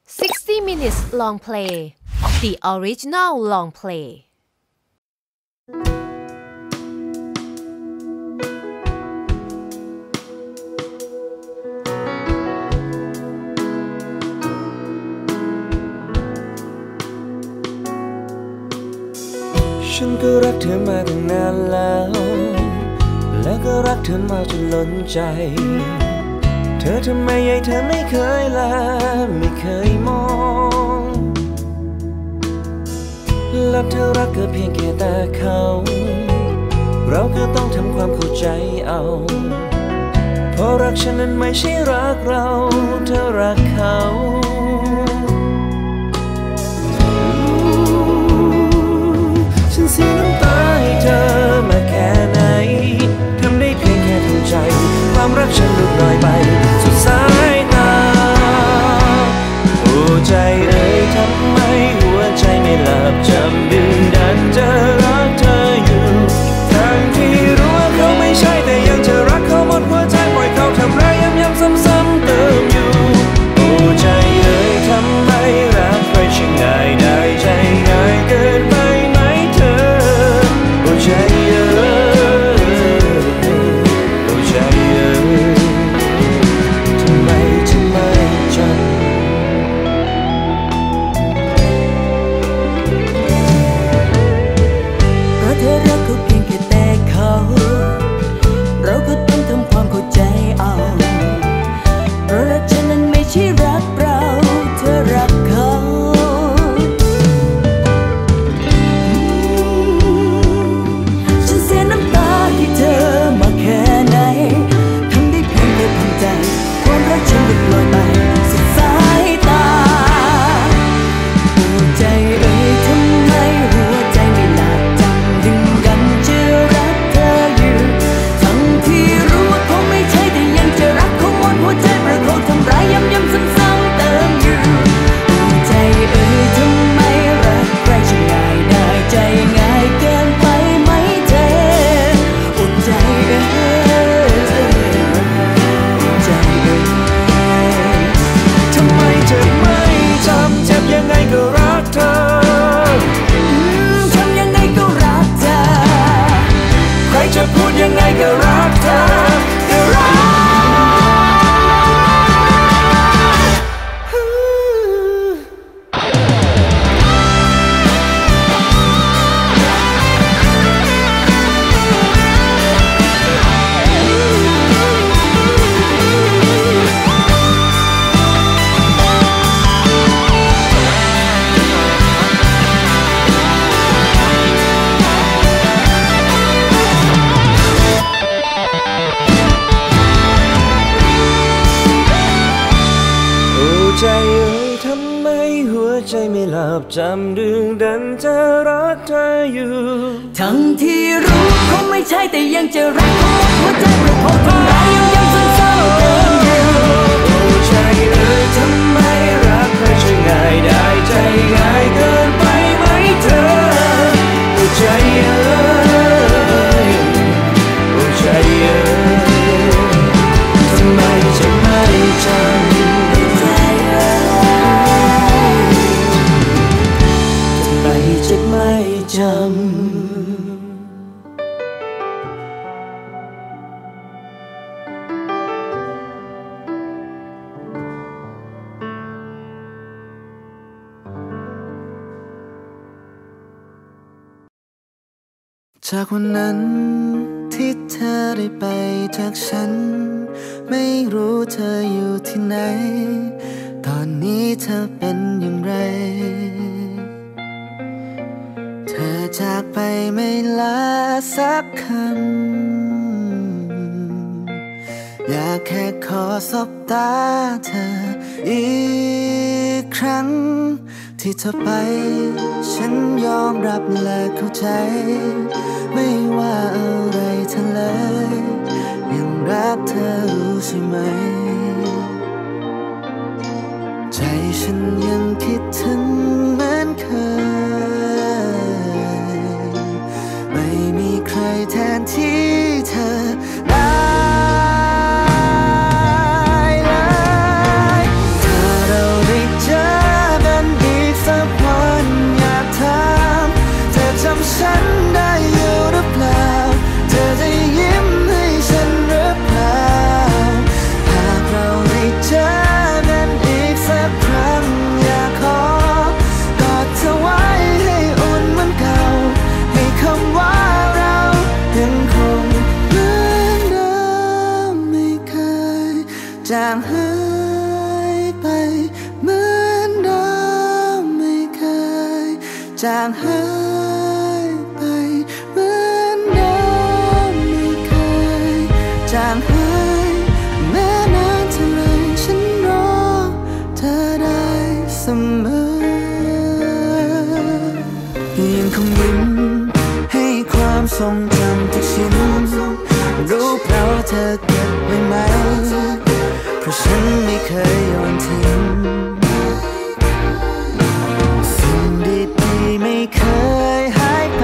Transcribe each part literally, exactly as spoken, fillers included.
sixty minutes long play the original long play ฉันก็รักเธอมาตั้งนานแล้วและก็รักเธอมาจนล้นใจเธอทำไมยัยเธอไม่เคยลาไม่เคยมองและเธอรักก็เพียงแค่แต่เขาเราก็ต้องทำความเข้าใจเอาเพราะรักฉันนั้นไม่ใช่รักเราเธอรักเขาฉันเสียน้ำตาให้เธอมาแค่ไหนทำได้เพียงแค่ทำใจความรักฉันลุกลอยไปสุดสายตาโอ้ใจเอ่ยทำไมหัวใจไม่หลับจำดึงดันจะรักเธออยู่ทั้งที่รู้ว่าเขาไม่ใช่แต่ยังจะรักเขาหมดหัวใจปล่อยเขาทำร้ายย้ำๆซ้ำๆเติมอยู่โอ้ใจเอ่ยทำไมรักใครช่างง่ายได้ใจง่ายเกินไปไหมเธอโอ้ใจเอ่ยโอ้ใจเอ่ยทำไมจะไม่จำเพราะเธอรักก็เพียงแค่แต่เขาเราก็ต้องทำความเข้าใจเอาเพราะรักฉันนั้นไม่ใช่รักเราเธอรักเขาฉันเสียน้ำตาให้เธอมาแค่ไหนทำได้เพียงแค่ทำใจความรักฉันหลุดลอยไปสุดสายตาหัวใจเอ่ยทำไมหัวใจไม่หลับจำดึงกันจะรักเธออยู่ทั้งที่รู้ว่าเขาไม่ใช่แต่ยังจะรักเขาหมดหัวใจเพราะเขาทำร้ายย้ำๆซ้ำๆเติมอยู่หัวใจเอ่ยทำไมรักใครช่างง่ายได้ใจง่ายเกินไปไหมเธอหัวใจเอ่ยหัวใจเอ่ยทำไมเธอไม่จำเจ็บยังไงก็รักเธอทำยังไงก็รักเธอใครจะพูดยังไงก็รักเธอก็รักใจเอ่ยทำไมหัวใจไม่หลับจำดึงดันจะรักเธออยู่ทั้งที่รู้เขาไม่ใช่แต่ยังจะรักเขาหมดหัวใจเพราะเขาทำร้ายย้ำๆซ้ำๆเติมอยู่โอ้ใจเอ่ยทำไมรักใครช่างง่ายได้ใจง่ายเกินไปไหมเธอโอ้ใจเอ่ยโอ้ใจเอ่ยทำไมจะไม่จำจะไม่จำจากวันนั้นที่เธอได้ไปจากฉันไม่รู้เธออยู่ที่ไหนตอนนี้เธอเป็นอย่างไรเธอจากไปไม่ลาสักคำอยากแค่ขอสบตาเธออีกครั้งที่เธอไปฉันยอมรับและเข้าใจไม่ว่าอะไรเธอเลยยังรักเธอรู้ใช่ไหมใจฉันยังคิดถึงเหมือนเคยไม่มีใครแทนที่เธอได้เลยถ้าเราได้เจอจางหายไปเหมือนเดิมไม่เคยจางหายแม้นานเท่าไรฉันรอเธอได้เสมอยังคงยิ้มให้ความทรงจำทุกชิ้นรู้เพราะเธอเก็บไว้ไหมเพราะฉันไม่เคยโยนทิ้งสิ่งดีๆไม่เคยหายไป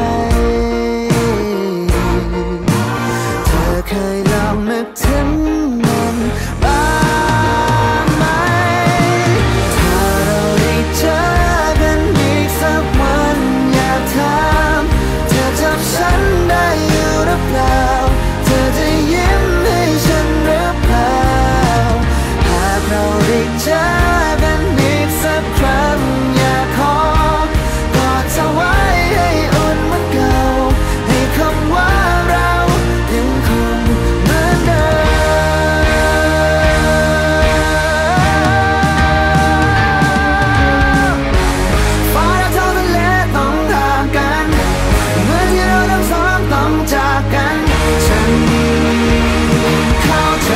เธอเคยลองนึกถึงมันบ้างไหมถ้าเราได้เจอกันอีกสักวันอยากถามเธอจำฉันได้อยู่หรือเปล่าเธอจะยิ้มให้ฉันหรือเปล่าหากเราได้เจอกันอีกสักครั้งอยากขอกอดเธอไว้ให้อุ่นเหมือนเก่าให้คำว่าเรายังคงเหมือนเดิมฟ้าและท้องทะเลต้องห่างกันเหมือนที่เราทั้งสองต้องจากกันฉันเข้าใจ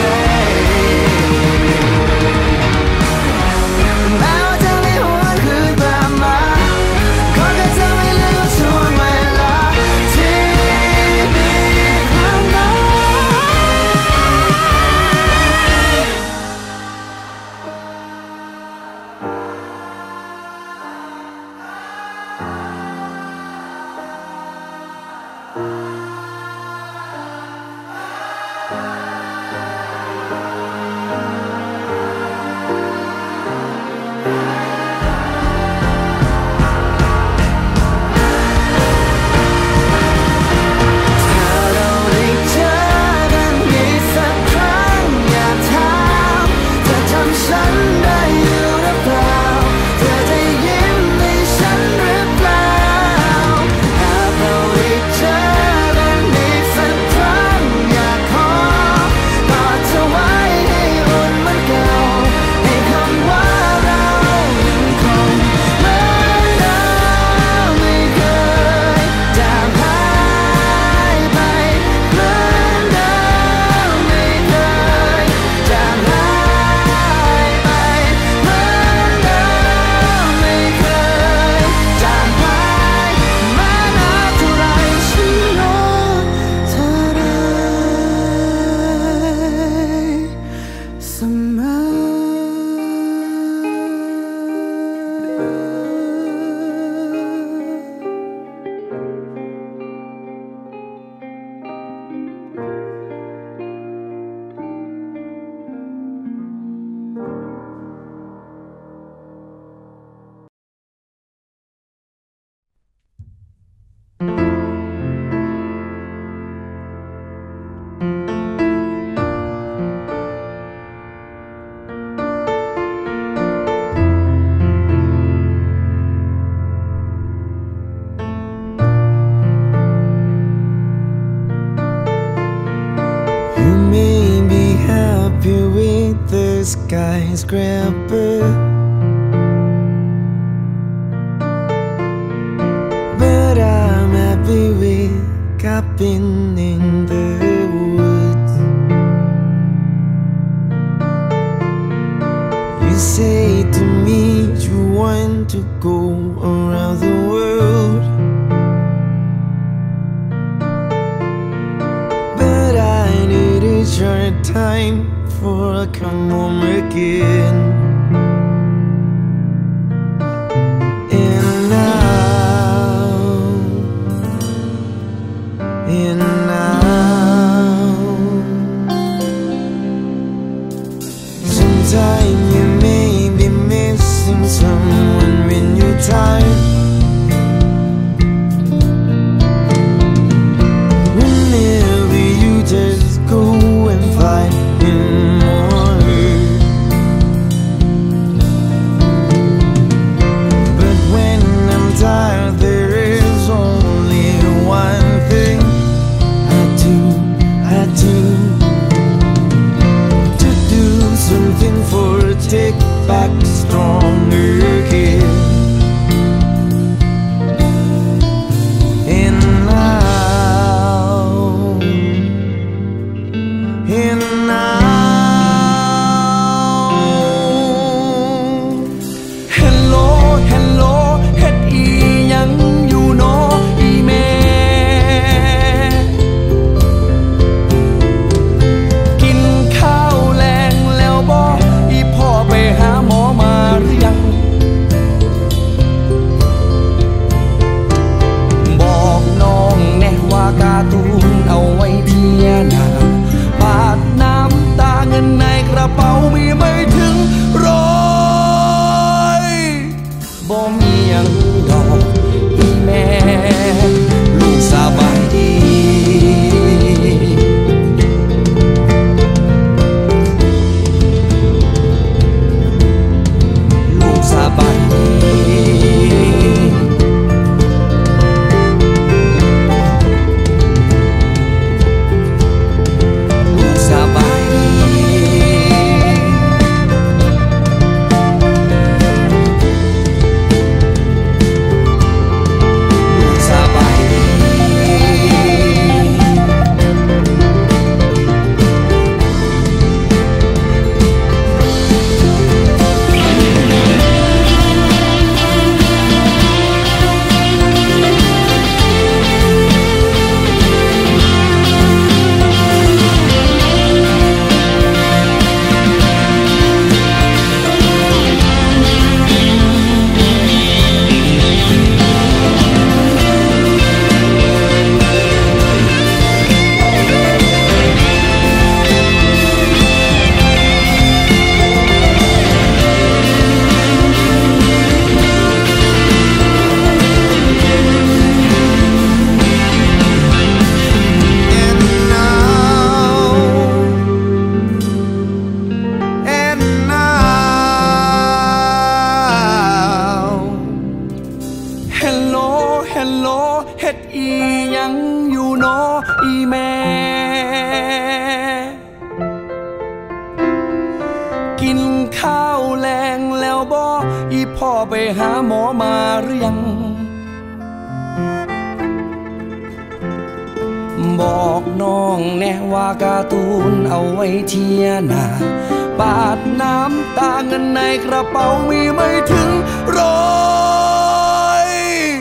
แม้ว่าจะไม่หวนคืนกลับมาขอแค่เธอไม่ลืมช่วงเวลาที่มีความหมายถ้าเราได้เจอกันอีกสักครั้งอยากถามเธอจำฉันได้อยู่หรือเปล่าเธอจะยิ้มให้ฉันหรือเปล่าหากเราได้เจอกันอีกสักครั้งอยากขอกอดเธอไว้ให้อุ่นเหมือนเก่าให้คำว่าเรายังคงเหมือนเดิมไม่เคยจางหายไปเหมือนเดิมไม่เคยจางหายไปเหมือนเดิมไม่เคยจางหายแม้นานเท่าไรฉันรอเธอได้เสมอ You may be happy with the skyscraper, but I'm happy with cabin in the woods. You say to me you want to go around the world, but I need a short time before I come home again. And now, and now, sometimes you may be missing someone when you're tired. Whenever you just go and find him or her. But when I'm tired, there is only one thing I do, I do, to do something for a take back stronger. พ่อไปหาหมอมาหรือยังบอกน้องแน่ว่าการ์ตูนเอาไว้เทียนาปาดน้ำตาเงินในกระเป๋ามีไม่ถึงร้อย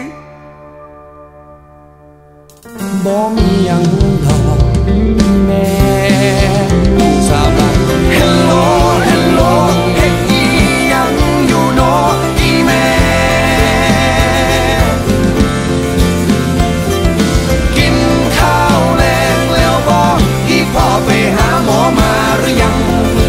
บ่มีหยังดอกแม่สาบาน Hello Hello เฮ็ดอีหยังอยู่เนาะอีแม่กินข้าวแลงแล้วบ่อีพ่อไปหาหมอมาหรือยัง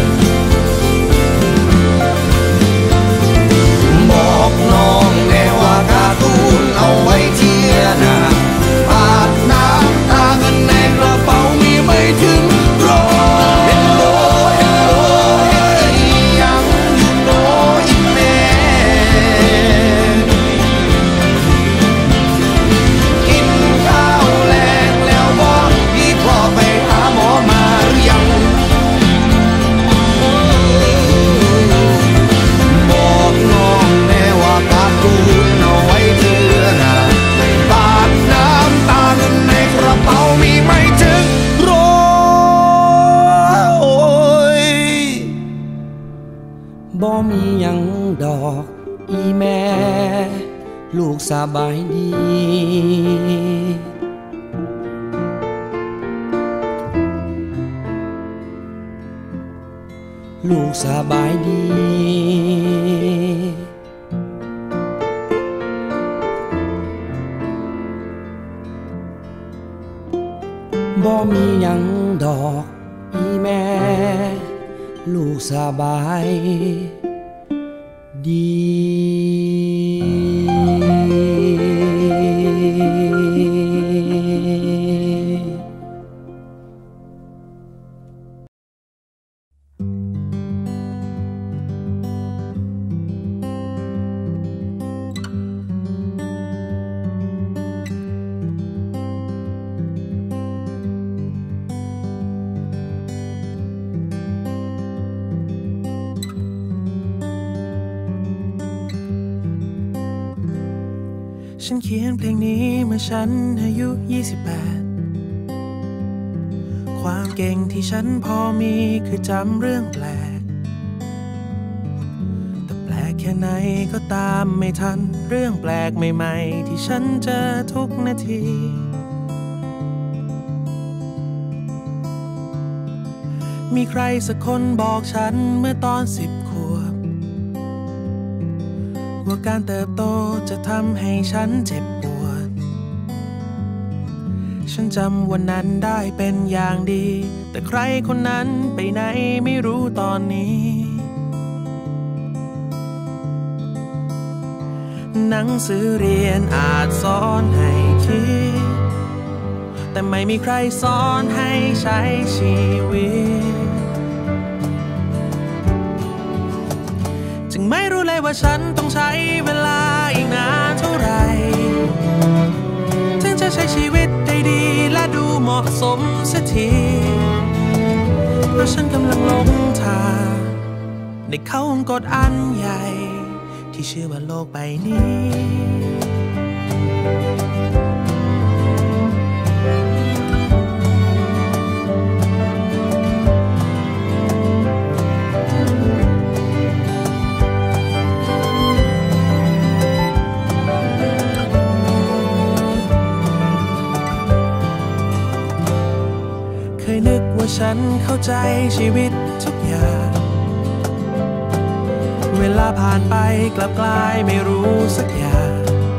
บอกน้องแน่ว่าการ์ตูนเอาไว้เทียนาปาดน้ำตาเงินในกระเป๋ามีไม่ถึงร้อย Hello Hello เฮ็ดอีหยังอยู่เนาะอีแม่กินข้าวแลงแล้วบ่อีพ่อไปหาหมอมาหรือยังบอกน้องแน่ว่าการ์ตูนเอาไว้เทื่อหน้าปาดน้ำตาเงินในกระเป๋ามีไม่ถึงร้อยบ่มีหยังดอกอีแม่ลูกสบายดีลูกสบายดีบ่มีหยังดอกอีแม่ลูกสบายดีฉันเขียนเพลงนี้เมื่อฉันอายุยี่สิบแปดความเก่งที่ฉันพอมีคือจำเรื่องแปลกแต่แปลกแค่ไหนก็ตามไม่ทันเรื่องแปลกใหม่ๆที่ฉันเจอทุกนาทีมีใครสักคนบอกฉันเมื่อตอนสิบขวบว่าการเติบโตจะทำให้ฉันเจ็บปวดฉันจำวันนั้นได้เป็นอย่างดีแต่ใครคนนั้นไปไหนไม่รู้ตอนนี้หนังสือเรียนอาจสอนให้คิดแต่ไม่มีใครสอนให้ใช้ชีวิตจึงไม่รู้เลยว่าฉันต้องใช้เวลาอีกนานเท่าไหร่ถึงจะใช้ชีวิตได้ดีและดูเหมาะสมเสียทีเพราะฉันกำลังหลงทางในเขาวงกตอันใหญ่ที่ชื่อว่าโลกใบนี้นึกว่าฉันเข้าใจชีวิตทุกอย่างเวลาผ่านไปกลับกลายไม่รู้สักอย่าง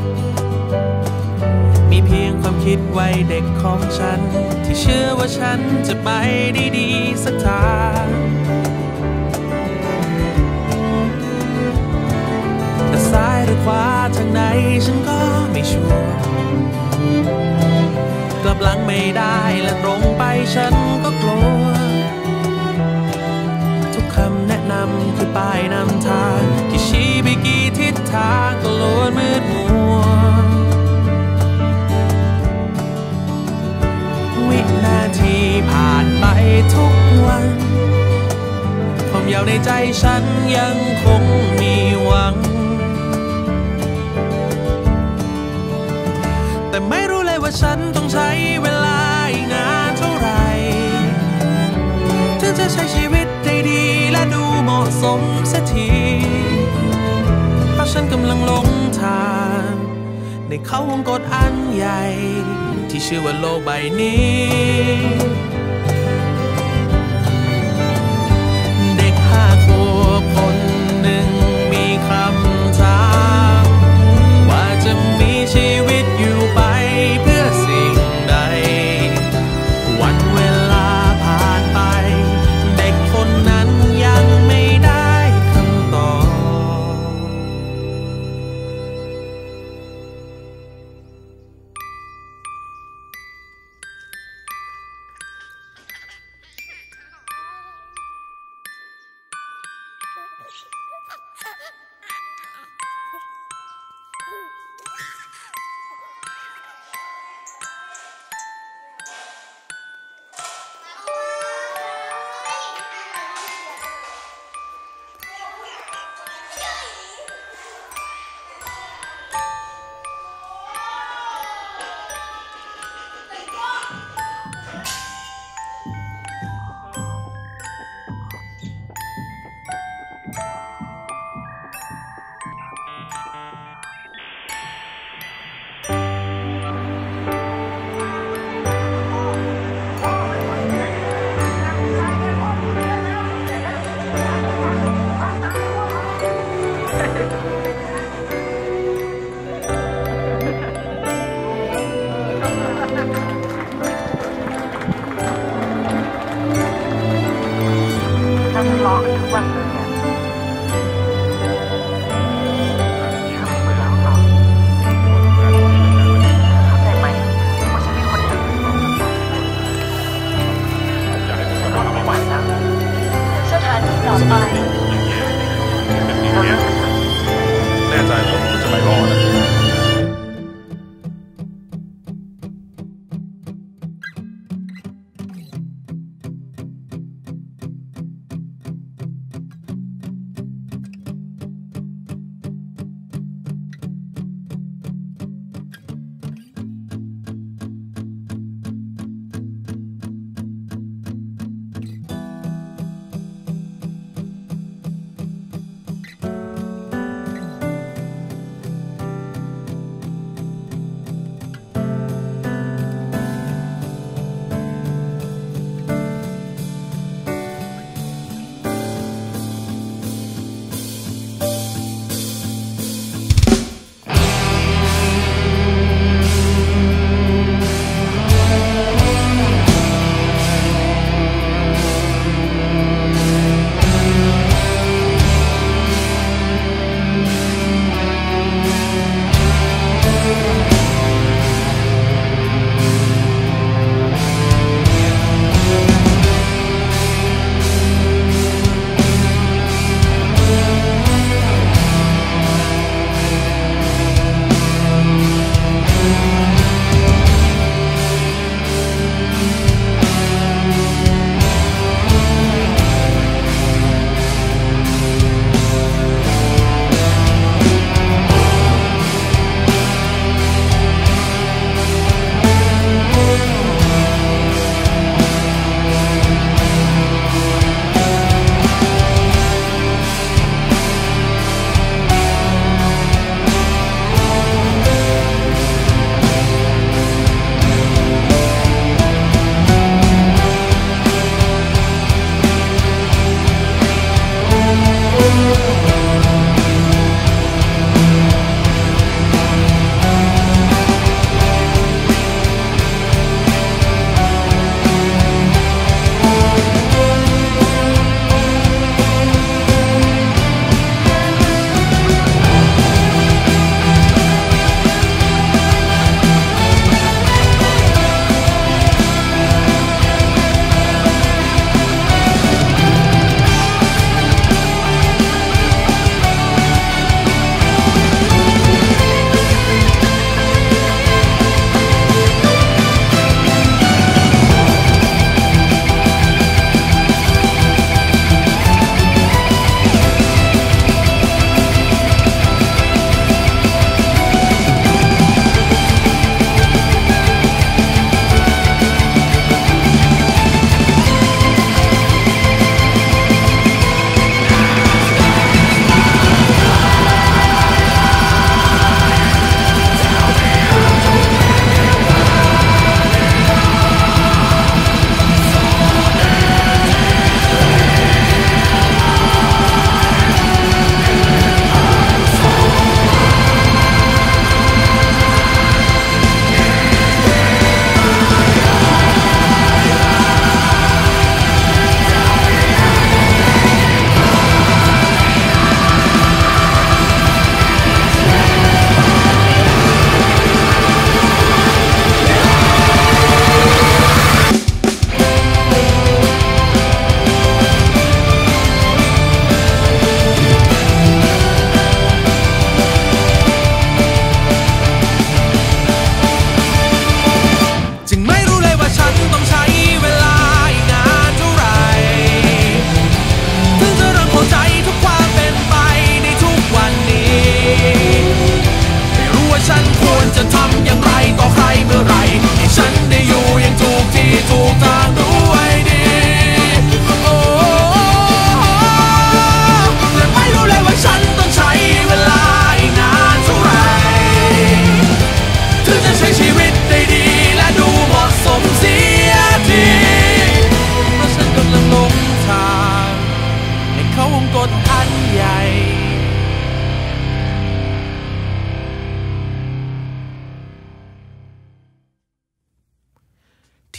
มีเพียงความคิดวัยเด็กของฉันที่เชื่อว่าฉันจะไปได้ดีสักทางแต่ซ้ายหรือขวาทางไหนฉันก็ไม่ชัวร์กลับหลังไม่ได้และตรงไปฉันก็กลัวทุกคำแนะนำคือป้ายนำทางที่ชี้ไปกี่ทิศทางก็ล้วนมืดมัววินาทีผ่านไปทุกวันความยาวในใจฉันยังคงมีหวังฉันต้องใช้เวลาอีกนานเท่าไหร่ถึงจะใช้ชีวิตได้ดีและดูเหมาะสมเสียทีเพราะฉันกำลังหลงทางในเขาวงกฏอันใหญ่ที่ชื่อว่าโลกใบนี้เด็กห้าขวบคนหนึ่งมีคำถามว่าจะมีชีวิตอยู่ไปเพื่อสิ่งใดวันเวลาผ่านไปเด็กคนนั้นยังไม่ได้คำตอบ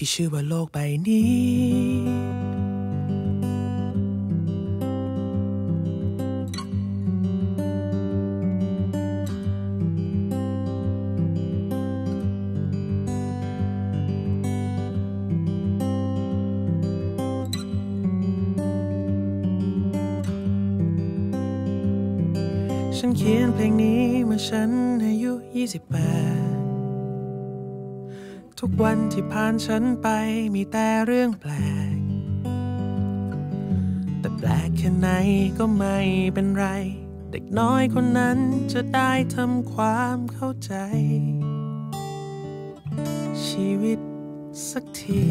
ที่ชื่อว่าโลกใบนี้ฉันเขียนเพลงนี้เมื่อฉันอายุยี่สิบแปดทุกวันที่ผ่านฉันไปมีแต่เรื่องแปลกแต่แปลกแค่ไหนก็ไม่เป็นไรเด็กน้อยคนนั้นจะได้ทำความเข้าใจชีวิตสักที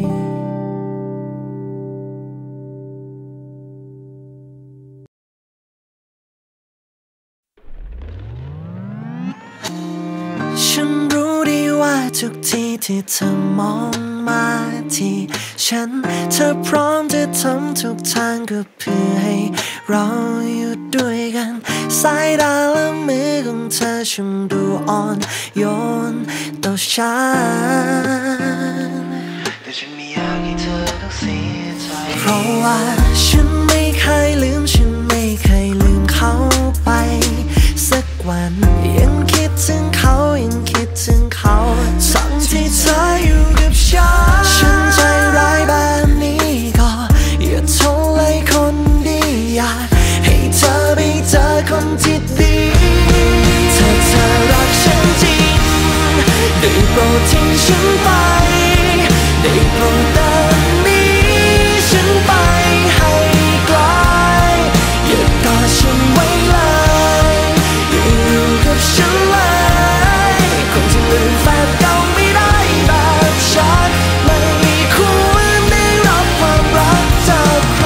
ฉันรู้ดีว่าทุกทีที่เธอมองมาที่ฉันเธอพร้อมจะทำทุกทางก็เพื่อให้เราอยู่ด้วยกันสายตาและมือของเธอช่างดูอ่อนโยนต่อฉันแต่ฉันไม่อยากให้เธอต้องเสียใจเพราะว่าฉันไม่เคยลืมฉันไม่เคยลืมเขาไปสักวันยังคิดถึงเขายังคิดถึงเขาทั้งที่เธออยู่กับฉันฉันใจร้ายแบบนี้ก็อย่าโทษเลยคนดีอยากให้เธอไปเจอคนที่ดีถ้าเธอรักฉันจริงได้โปรดทิ้งฉันไปได้โปรดเดินหนีฉันไปให้ไกลอย่ากอดฉันไว้เลยอย่าอยู่กับฉันเลยคนที่ลืมแฟนเก่าไม่ได้แบบฉันไม่ควรได้รับความรักจากใคร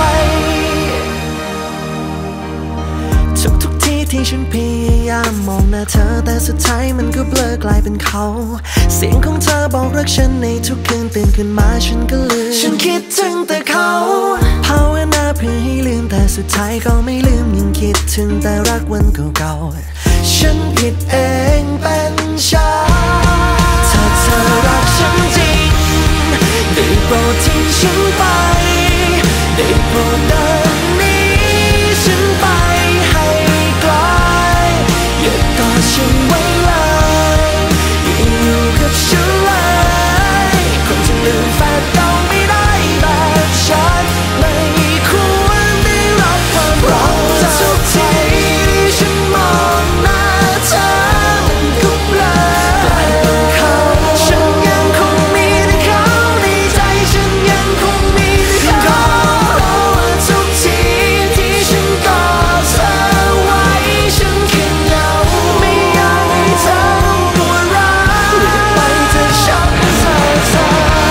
ทุกทุกที่ที่ฉันพยายามมองหน้าเธอแต่สุดท้ายมันก็เบลอกลายเป็นเขาเสียงของเธอบอกรักฉันในทุกคืนตื่นขึ้นมาฉันก็ลืมฉันคิดถึงแต่เขาภาวนาเพื่อให้ลืมแต่สุดท้ายก็ไม่ลืมยังคิดถึงแต่รักวันเก่าๆฉันผิดเองเป็นฉันถ้าเธอรักฉันจริงได้โปรดทิ้งฉันไปได้โปรดเดินหนีฉันไปให้ไกลอย่ากอดฉันไว้เลยอย่าอยู่กับฉันเลยคนที่ลืมแฟนเก่าไม่ได้แบบฉันไม่ควรได้รับความรักจากทุกทีที่ฉันมองหน้าเธอมันก็เบลอแต่เขาฉันยังคงมีแต่เขาในใจฉันยังคงมีแต่เขาทุกทีที่ฉันกอดเธอไว้ฉันแค่เหงาไม่อยากให้เธอปวดร้าวไปจากฉันเธอเธอ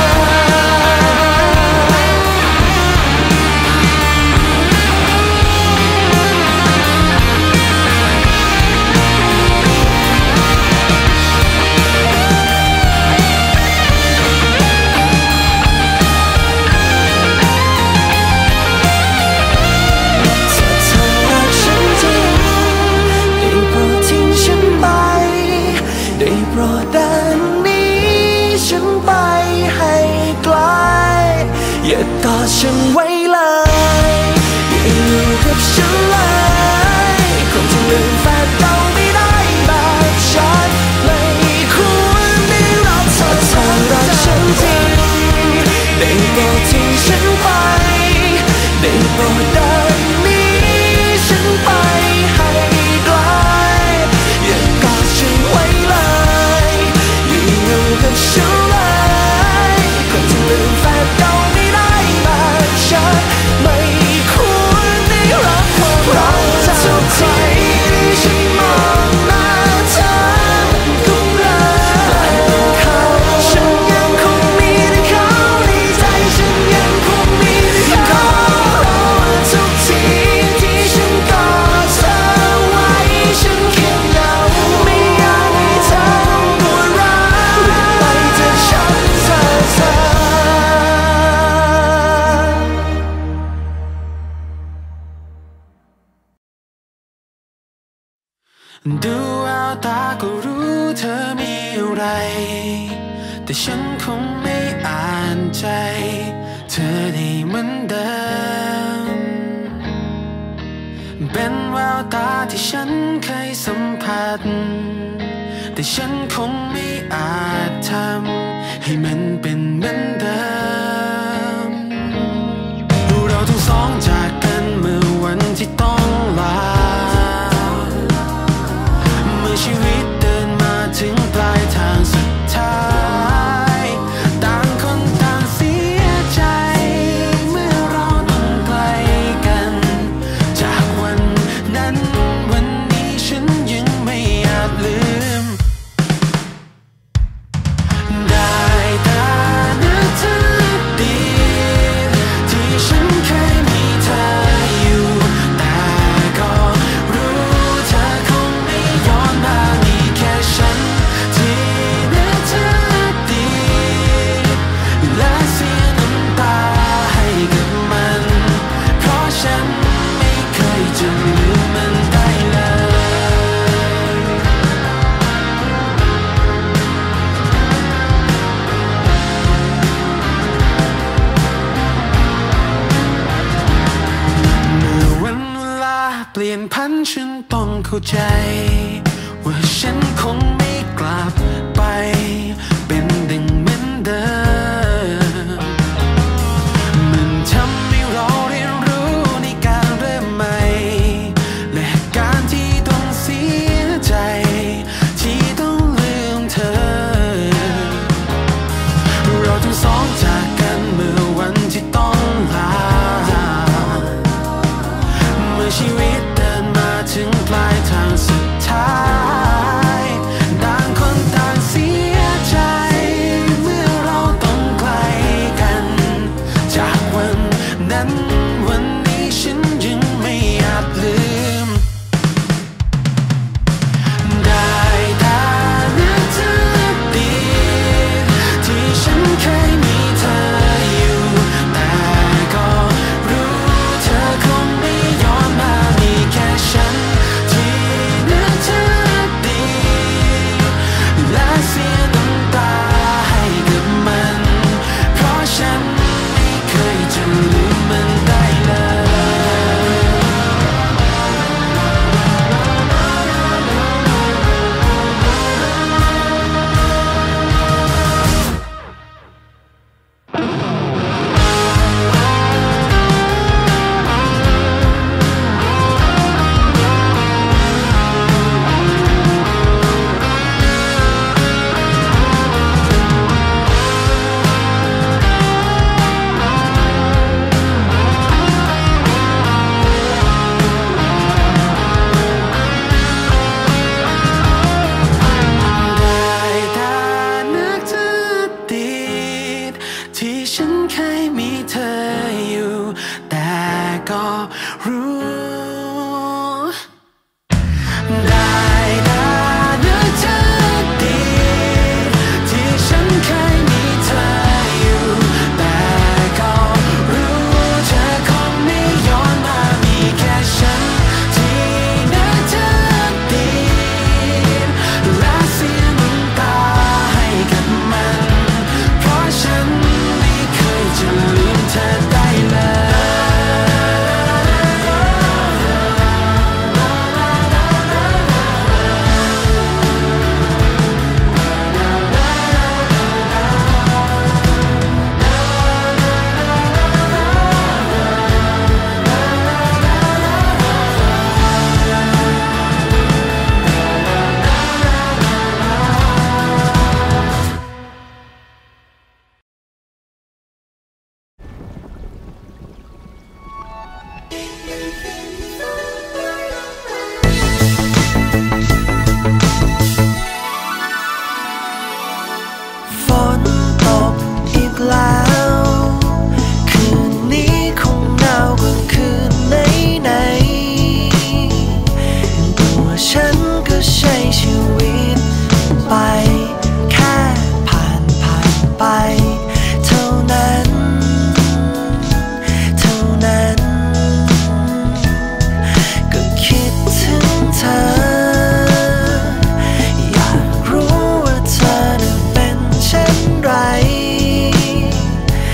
ได้โปรดเดินหนีฉันไปให้ไกลอย่ากอดฉันไว้เลยอย่าอยู่กับฉันเลยคนที่ลืมแฟนเก่าไม่ได้แบบฉันไม่ควรได้รับเธอเธอรักฉันจริงได้โปรดทิ้งฉันไปได้โปรดเดินหนีฉันไปให้ไกลอย่ากอดฉันไว้เลยอย่าอยู่กับฉันเลยคนที่ลืมแฟนเก่าไม่ได้แบบฉันไม่ควรได้รับความรักจากทุกทีที่ฉันมองหน้าเธอมันก็เบลอแต่เขาฉันยังคงมีแต่เขาในใจฉันยังคงมีแต่เขาทุกทีที่ฉันกอดเธอไว้ฉันแค่เหงาไม่อยากให้เธอปวดร้าวไปจากฉันเธอเธอดูแววตาก็รู้เธอมีอะไรแต่ฉันคงไม่อ่านใจเธอได้เหมือนเดิมเป็นแววตาที่ฉันเคยสัมผัสแต่ฉันคงไม่อาจทำให้มันเป็นเหมือนเดิมเราทั้งสองจากกันเมื่อวันที่ต้องลาเมื่อชีวิตเดินมาถึงปลายทางสุดท้ายต่างคนต่างเสียใจเมื่อเราต้องไกลกันจากวันนั้นวันนี้ฉันยังไม่อาจลืมได้แต่นึกถึงอดีตที่ฉันเคยมีเธออยู่แต่ก็รู้เธอคงไม่ย้อนมามีแค่ฉันที่นึกถึงอดีตและเสียน้ำตาให้กับมันเพราะฉันไม่เคยจะลืมมันได้เลยเมื่อวันเวลาเปลี่ยนพันฉันต้องเข้าใจว่าฉันคงไม่กลับไปเป็นดังเหมือนเดิมมันทำให้เราเรียนรู้ในการเริ่มใหม่และการที่ต้องเสียใจที่ต้องลืมเธอเราทั้งสองจากกันเมื่อวันที่ต้องลาเมื่อชีวิตเดินมาถึงปลายทางสุดท้ายต่างคนต่างเสียใจเมื่อเราต้องไกลกันจากวันนั้นวันนี้ฉันยังไม่อาจลืมได้แต่นึกถึงอดีตที่ฉันเคยมีเธออยู่แต่ก็รู้เธอคงไม่ย้อนมามีแค่ฉันที่นึกถึงอดีตและเสียน้ำตาให้กับมันเพราะฉันไม่เคยจะลืมมันได้เลยที่ฉันเคยมีเธออยู่แต่ก็รู้ได้แต่นึกถึงอดีตที่ฉันเคยมีเธออยู่แต่ก็รู้เธอคงไม่ย้อนมามีแค่ฉันที่นึกถึงอดีตและเสียน้ำตาให้กับมันเพราะฉันจะลืมเธอได้เลยฝนตกอีกแล้วคืนนี้คงหนาวกว่าคืนไหนๆตัวฉันก็ใช้ชีวิตไปแค่ผ่านผ่านไปเท่านั้นเท่านั้นก็คิดถึงเธออยากรู้ว่าเธอนั้นเป็นเช่นไร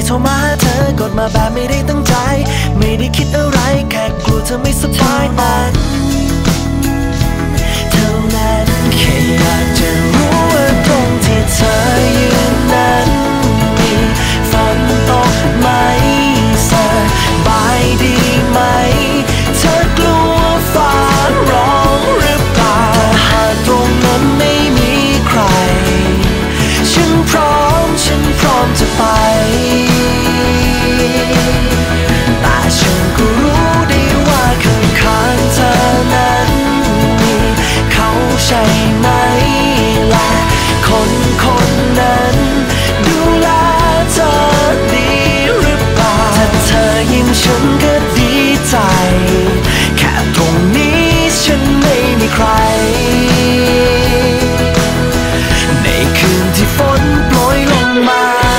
โทรมาหาเธอกดมาแบบไม่ได้ตั้งใจไม่ได้คิดอะไรแค่กลัวเธอไม่สบายนั้นเท่านั้นแค่อยากจะรู้ว่าตรงที่เธอยืนนั้นมีฝนตกไหมสบายดีไหมเธอกลัวฟ้าร้องหรือเปล่าหากตรงนั้นไม่มีใครฉันพร้อมฉันพร้อมจะไปแต่ฉันก็รู้ดีว่าข้างๆเธอนั้นมีเขาใช่ไหมและคนคนนั้นดูแลเธอดีหรือเปล่าถ้าเธอยิ้มฉันก็ดีใจแค่ตรงนี้ฉันไม่มีใครในคืนที่ฝนโปรยลงมา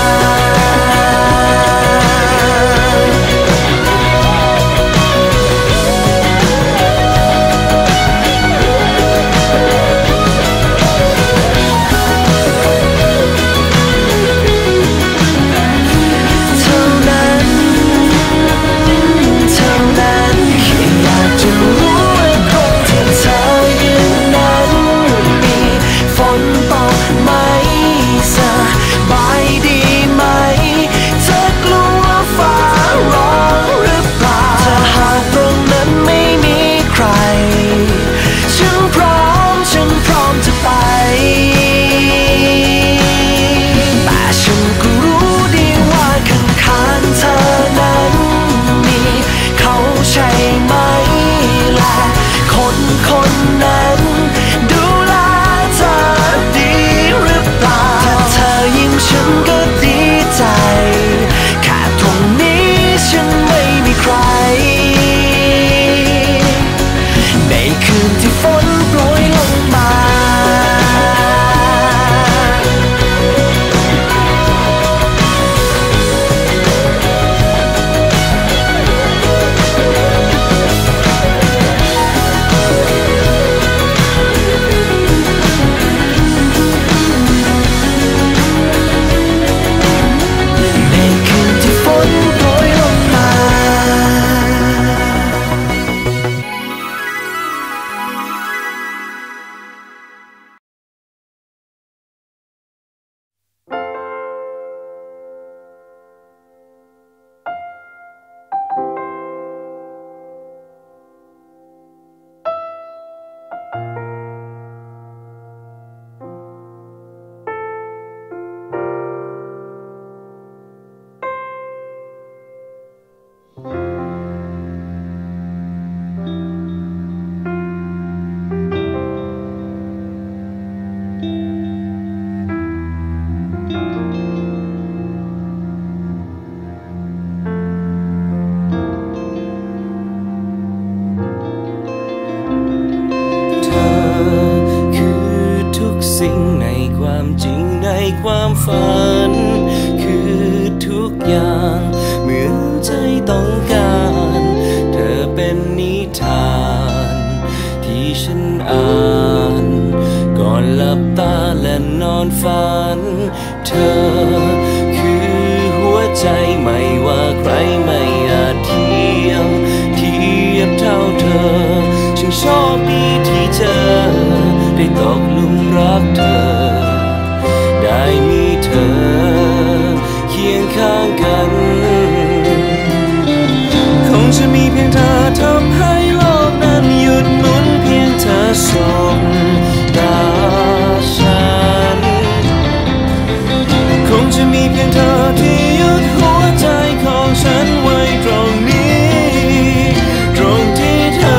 ความฝันคือทุกอย่างเหมือนใจต้องการเธอเป็นนิทานที่ฉันอ่านก่อนหลับตาและนอนฝันเธอคือหัวใจไม่ว่าใครไม่อาจเทียมเทียบเท่าเธอฉันโชคดีที่เจอได้ตกหลุมรักเธอได้มีเธอเคียงข้างกันคงจะมีเพียงเธอทำให้โลกนั้นหยุดหมุนเพียงเธอส่งตาฉันคงจะมีเพียงเธอที่หยุดหัวใจของฉันไว้ตรงนี้ตรงที่เธอ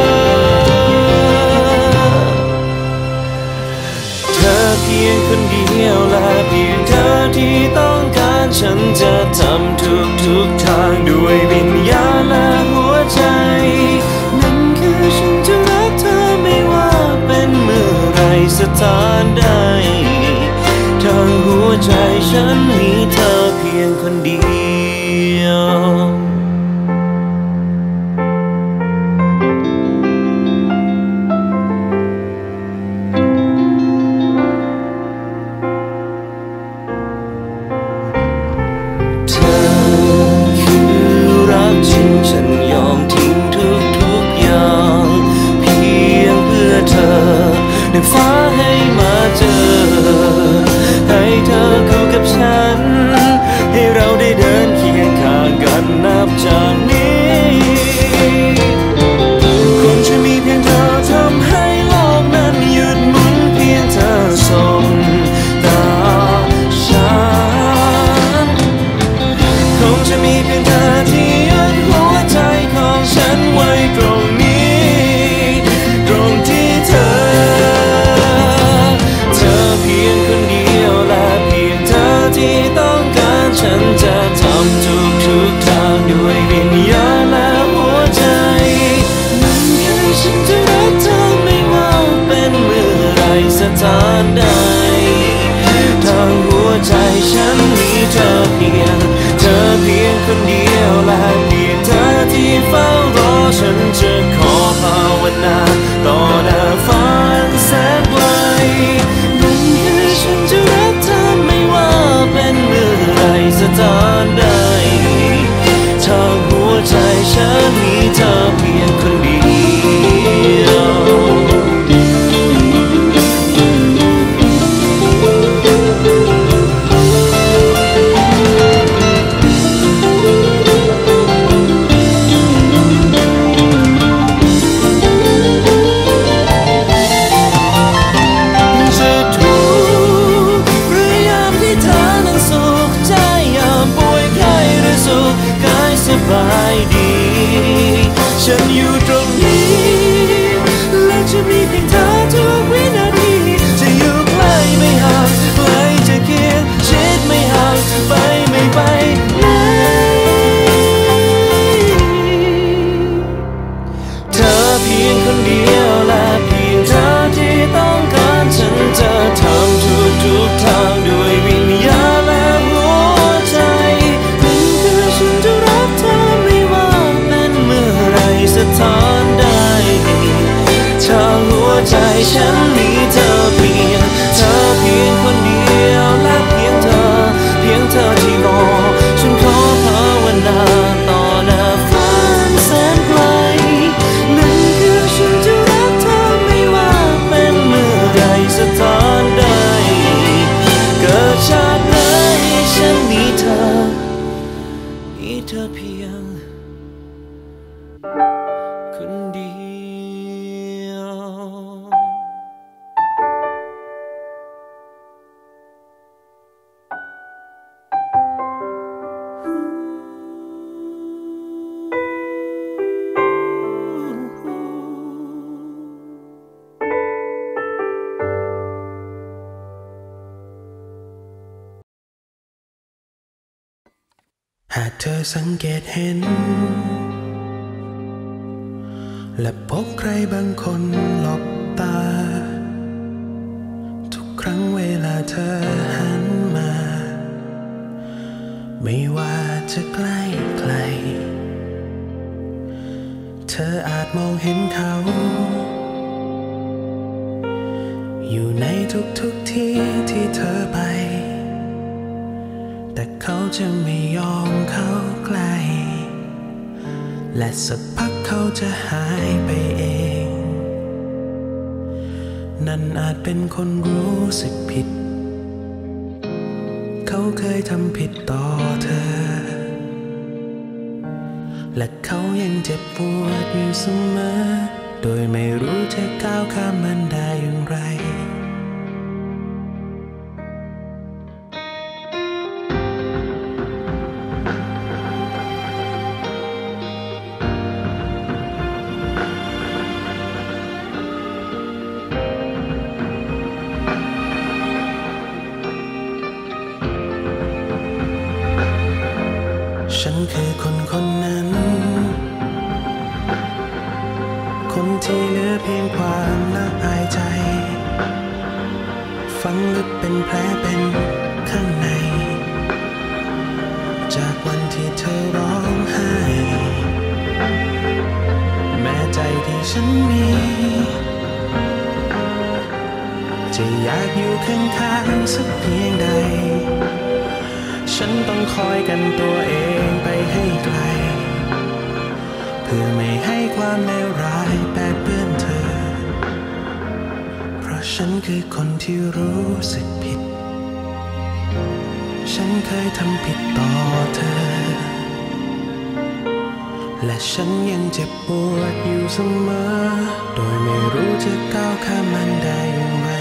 เธอเพียงคนเดียวและเพียงเธอที่ต้องการฉันจะทำทุกทุกทางด้วยวิญญาณและหัวใจนั่นคือฉันจะรักเธอไม่ว่าเป็นเมื่อไรสถานใดทั้งหัวใจฉันมีเธอเพียงคนเดียวเธออเพียงเธอเพียงคนเดียวและเพียงเธอที่เฝ้ารอฉันจะขอภาวนาต่อหน้าฟ้าแสนไกลนั่นคือฉันจะรักเธอไม่ว่าเป็นเมื่อไรสถานใดทางหัวใจฉันมีเธอเพียงคนเดียวสบายดีฉันอยู่ตรงนี้และจะมีเพียงเธอทุกวินาทีจะอยู่ใกล้ไม่ห่างไกลจะเคียงชิดไม่ห่างไปไม่ไปไหนเธอเพียงคนเดียวและเพียงเธอที่ต้องการฉันจะทำทุกทุกทางด้วยวิญญาณและหัวใจนั่นคือฉันจะรักเธอสถานใดทางหัวใจฉันมีเธอเพียงเธอเพียงคนเดียวและเพียงเธอเพียงเธอที่รอฉันขอภาวนาต่อหน้าฟ้าแสนไกลนั่นคือฉันจะรักเธอไม่ว่าเป็นเมื่อไรสถานใดเกิดชาติไหนฉันมีเธอมีเธอเพียงคนเดียวหากเธอสังเกตเห็นและพบใครบางคนหลบตาทุกครั้งเวลาเธอหันมาไม่ว่าจะใกล้ไกลเธออาจมองเห็นเขาอยู่ในทุกๆที่ที่เธอไปแต่เขาจะไม่ยอมเข้าใกล้และสักพักเขาจะหายไปเองนั่นอาจเป็นคนรู้สึกผิดเขาเคยทำผิดต่อเธอและเขายังเจ็บปวดอยู่เสมอโดยไม่รู้จะก้าวข้ามมันได้อย่างไรฉันคือคนคนนั้นคนที่เหลือเพียงความละอายใจฝังลึกเป็นแผลเป็นข้างในจากวันที่เธอร้องไห้แม้ใจที่ฉันมีจะอยากอยู่ข้างๆสักเพียงใดฉันต้องคอยกันตัวเองไปให้ไกลเพื่อไม่ให้ความเลวร้ายแปดเปื้อนเธอเพราะฉันคือคนที่รู้สึกผิดฉันเคยทำผิดต่อเธอและฉันยังเจ็บปวดอยู่เสมอโดยไม่รู้จะก้าวข้ามมันได้อย่างไร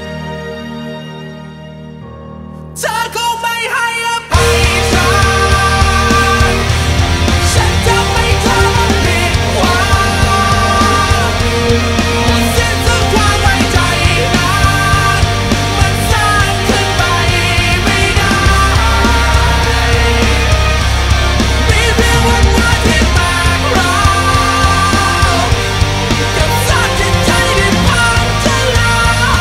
เธอคงไม่ให้อภัยฉันฉันจะไม่ทำผิดหวังมันสิ้นสุดความไว้ใจนั้นมันสร้างขึ้นไปไม่ได้มีเพียงวันวานที่แตกร้าวกับสร้างจิตใจที่พังทลาย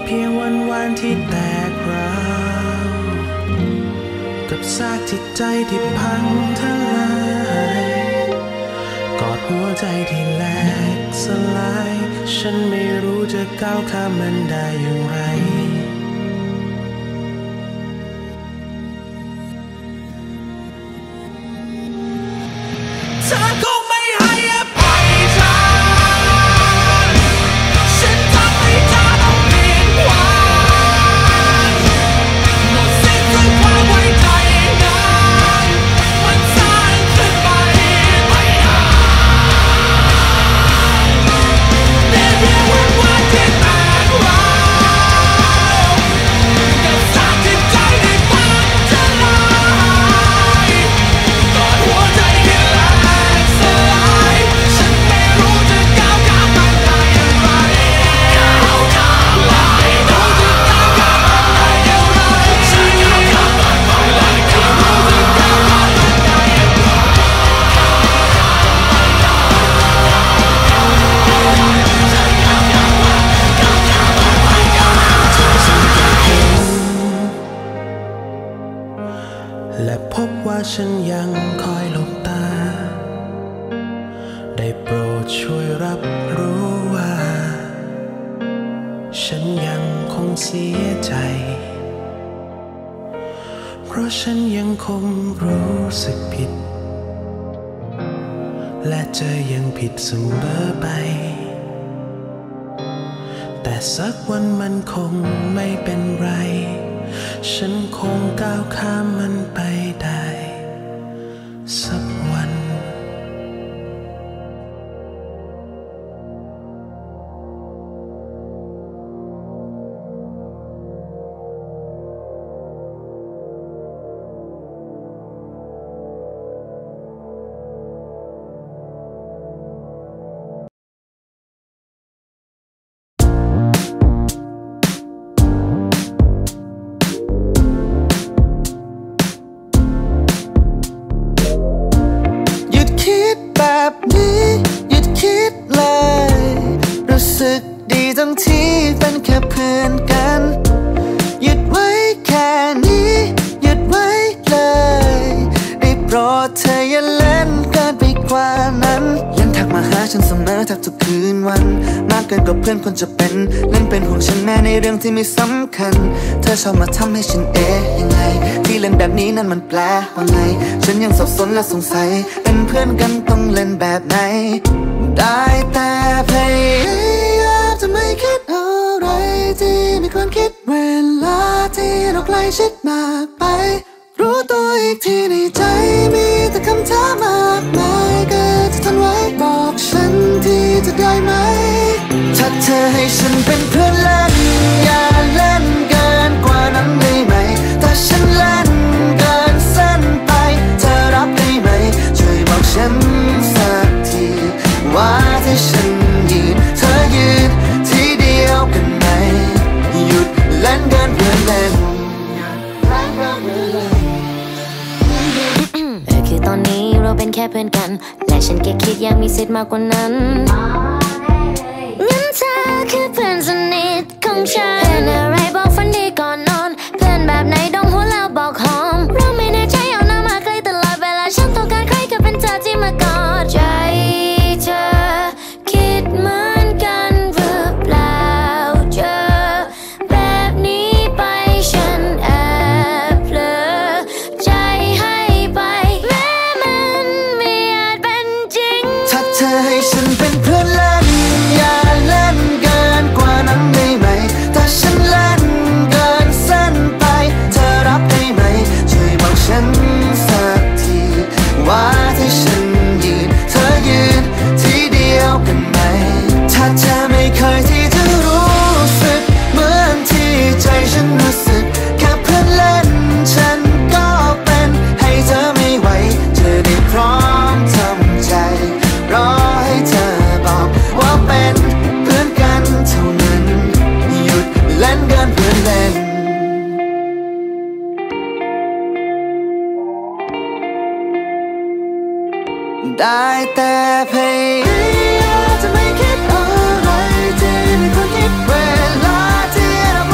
พียงวันวานที่แตกร้าวกับซากจิตใจที่พังทลายกอดหัวใจที่แหลกสลายฉันไม่รู้จะก้าวข้ามมันได้อย่างไรเธอคงไม่ให้อภัยฉันฉันทำให้เธอต้องผิดหวังหมดสิ้นทุกความไว้ใจนั้นมันสร้างขึ้นไปไม่นานแต่เพียงวันวานที่แตกร้าวกับซากจิตใจที่พังทลายกอดหัวใจที่แหลกสลายฉันไม่รู้จะก้าวข้ามมันได้อย่างไรก้าวข้ามไม่รู้จะก้าวข้ามมันได้อย่างไรฉันก้าวข้ามมันไม่ได้ไม่รู้จะก้าวข้ามมันได้อย่างไรและพบว่าฉันยังคอยหลบตาได้โปรดช่วยรับรู้ว่าฉันยังคงเสียใจเพราะฉันยังคงรู้สึกผิดและจะยังผิดเสมอไปแต่สักวันมันคงไม่เป็นไรฉันคงก้าวข้ามมันไปได้สักวันทักทุกคืนวันมากเกินกว่าเพื่อนคนจะเป็นเล่นเป็นห่วงฉันแม้ในเรื่องที่ไม่สำคัญเธอชอบมาทำให้ฉันเอ๊ะยังไงที่เล่นแบบนี้นั้นมันแปลว่าไงฉันยังสับสนและสงสัยเป็นเพื่อนกันต้องเล่นแบบไหนได้แต่พยายามจะไม่คิดอะไรที่ไม่ควรคิดเวลาที่เราใกล้ชิดมากไปรู้ตัวอีกทีในใจมีแต่คำถามมากมายเกิดจะทนไว้บอกฉันที่จะได้ไหมถ้าเธอให้ฉันเป็นเพื่อนเล่นอย่าเล่นเกินกว่านั้นได้ไหมถ้าฉันเล่นเกินเส้นไปเธอรับได้ไหมช่วยบอกฉันสักทีว่าที่ฉันยืนเธอยืนที่เดียวกันไหมหยุดเล่นเกินเพื่อนเล่นคือตอนนี้เราเป็นแค่เพื่อนกันและฉันแค่คิดอยากมีสิทธิ์มากกว่านั้นงั้นเธอคือเพื่อนสนิทของฉันเพื่อนอะไรบอกฝันดีก่อนนอนเพื่อนแบบไหนดมหัวแล้วบอกหอมเราไม่แน่ใจเอาหน้ามาใกล้ตลอดเวลาฉันต้องการใครก็เป็นเธอที่มากอดใจเธอคิดเหมือนกันหรือเปล่าเจอแบบนี้ไปฉันแอบเผลอใจให้ไปแม้มันไม่อาจเป็นจริงถ้าเธอให้ฉันเป็นเพื่อนเล่นอย่าเล่นเกินกว่านั้นได้ไหมถ้าฉันเล่นเกินเส้นไปเธอรับได้ไหมช่วยบอกฉันสักทีว่าที่ฉันยืนเธอยืนที่เดียวกันไหมถ้าเธอไม่เคยที่จะรู้สึกเหมือนที่ใจฉันรู้สึกแค่เพื่อนเล่นฉันก็เป็นให้เธอไม่ไหวเธอได้พร้อมทำใจรอให้เธอบอกว่าเป็นเพื่อนกันเท่านั้นหยุดเล่นเกินเพื่อนเล่นได้แต่พยายามจะไม่คิดอะไรที่ไม่ควรคิดเวลาที่เรา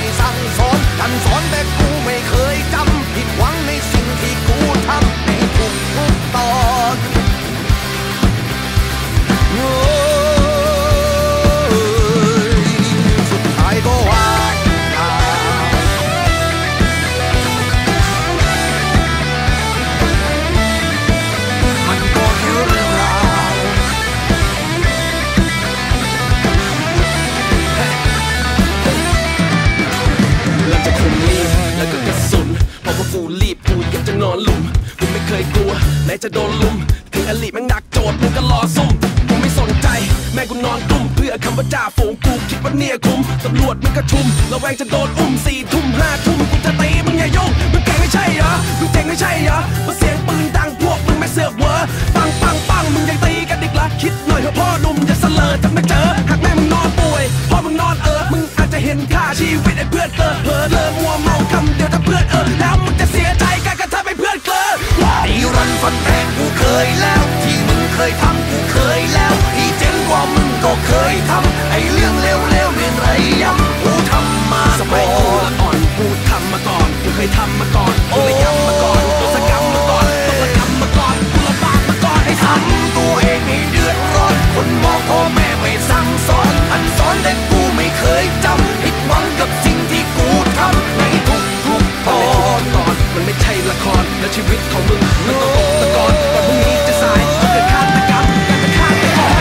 สั่งสอนกันสอนแต่กูไม่เคยจำผิดหวังในสิ่งที่กูทำในทุกทุกตอนโอ้ยสุดท้ายก็ว่ามันก็คือเรื่องราวแล้วจะคุมมีดแล้วก็กระสุนเพราะว่ากูรีบกูอยากจะนอนลุ่มกูไม่เคยกลัวไหนจะโดนลุมถึงอลิแม่งดักโจทย์มึงก็รอซุ่มกูไม่สนใจแม่กูนอนกลุ่มเพื่อคำว่าจ่าฝูงกูคิดว่าเนี่ยคุ้มตำรวจมึงก็ชุมระแวงจะโดนอุ้มสี่ทุ่มห้าทุ่มกูจะตีมึงอย่ายุ่งมึงเก่งไม่ใช่เหรอมึงเก่งไม่ใช่เหรอพอเสียงปืนดังพวกมึงไม่เสือกเวอปังปังปังมึงยังตีกันอีกละคิดหน่อยเถอะพ่อหนุ่มอย่าเสลอจะไม่เจอหากแม่มึงนอนป่วยพ่อมึงนอนเออมึงอาจจะเห็นค่าชีวิตไอ้เพื่อนเกลอเผลอเลอมัวเมาคำเดียวถ้าเพื่อนเออแล้วมึงจะเสียใจการกระทำให้เพื่อนเกลอตีรันฟันแทงกูเคยแล้วที่มึงเคยทำกูเคยแล้วที่เจ๋งกว่ามึงก็เคยทำไอ้เรื่องเลวๆเรียนไรย้ำกูทำมาสมัยกูละอ่อนกูทำมาก่อนกูเคยทำมาก่อนกูเลยย้ำมาก่อนโดนสกรรมมาก่อนโดนละกรรมมาก่อนกูละบากมาก่อนให้ทำตัวเองให้เดือดร้อนคนมองพ่อแม่ไม่สั่งสอนอันสอนแต่กูไม่เคยจำผิดหวังกับสิ่งที่กูทำในทุกทุกตอนตอนมันไม่ใช่ละครและชีวิตของมึงมันต้องตกตะกอนก่อนพรุ่งนี้จะสายเกิดฆาตกรรมการเป็นฆาตกร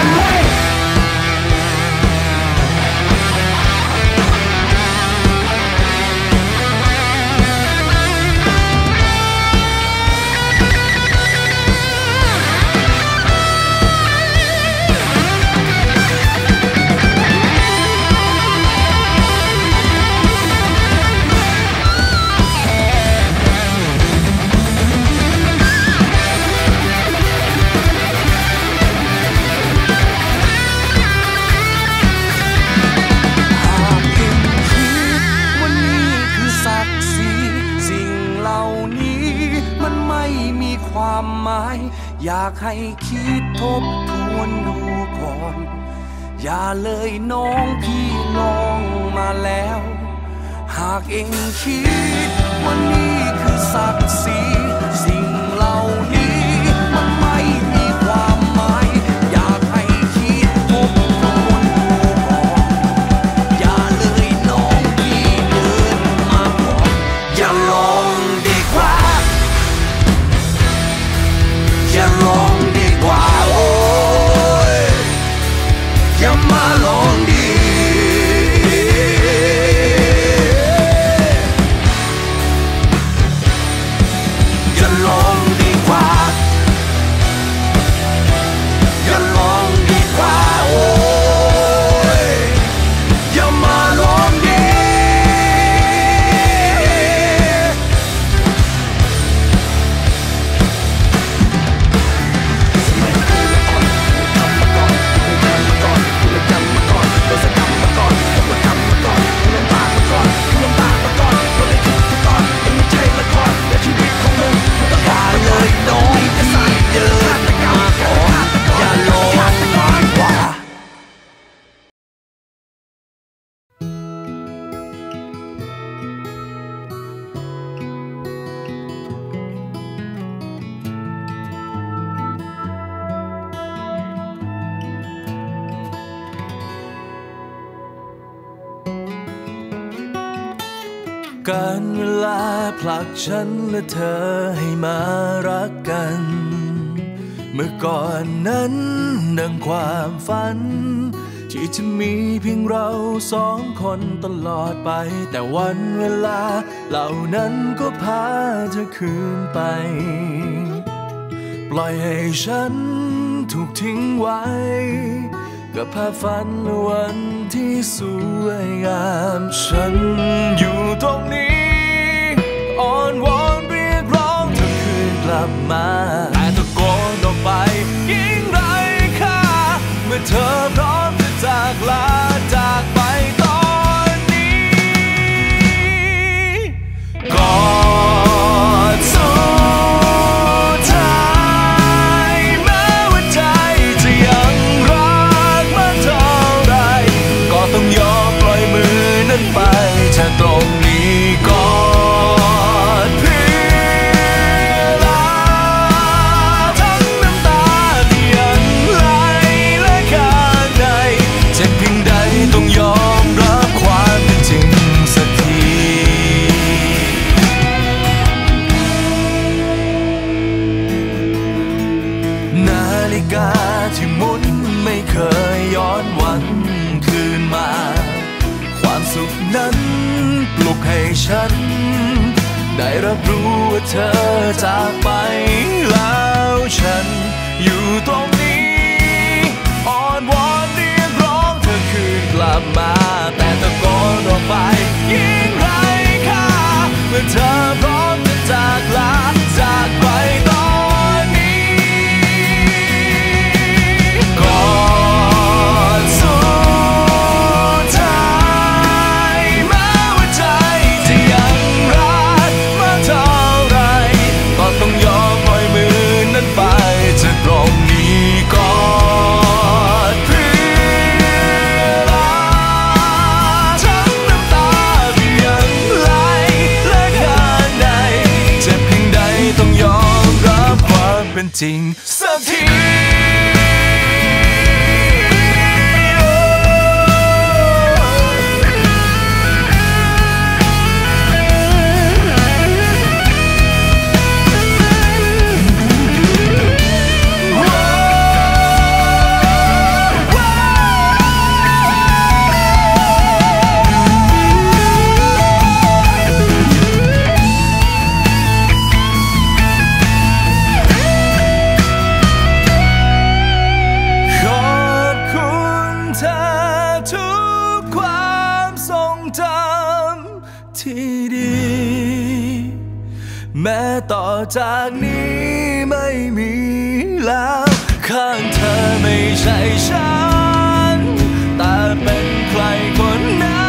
อยากให้คิดทบทวนดูก่อนอย่าเลยน้องพี่ลองมาแล้วหากเองคิดว่านี่คือศักดิ์ศรีสิ่งเหล่านี้มันไม่มีความหมายอยากให้คิดทบทวนดูก่อนอย่าเลยน้องพี่เดินมาก่อนอย่าลองดีกว่าอย่าลองดีกว่าโอ้ยอย่ามาลองดีอย่าลองดีกว่าอย่าลองดีกว่าโอ้ยอย่ามาลองดีการเวลาผลักฉันและเธอให้มารักกันเมื่อก่อนนั้นดังความฝันที่จะมีเพียงเราสองคนตลอดไปแต่วันเวลาเหล่านั้นก็พาเธอคืนไปปล่อยให้ฉันถูกทิ้งไว้กับภาพฝันวันที่สวยงามฉันอยู่ตรงนี้อ้อนวอนเรียกร้องเธอคืนกลับมาแต่ตะโกนออกไปยิ่งไร้ค่าเมื่อเธอพร้อมจะจากลาจากไปตอนนี้ก่อนสุดท้ายแม้ว่าใจจะยังรักมันเท่าไรก็ต้องยอมปล่อยมือนั้นไปเธอตรงฉันได้รับรู้ว่าเธอจากไปแล้วฉันอยู่ตรงนี้อ้อนวอนเรียกร้องเธอคืนกลับมาแต่ตะโกนออกไปยิ่งไร้ค่าเมื่อเธอพร้อมจะจากลาจากไปตอนนี้ก่อนสุดท้ายแม้ว่าใจจะยังรักมากเท่าไรก็ต้องยอมปล่อยมือนั้นไปจากตรงนี้ก่อนเพื่อลาทั้งน้ำตาที่ยังไหลและข้างในเจ็บเพียงใดต้องยอมรับความเป็นจริงสักที แม้ต่อจากนี้ไม่มีแล้วข้างเธอไม่ใช่ฉันแต่เป็นใครคนนั้น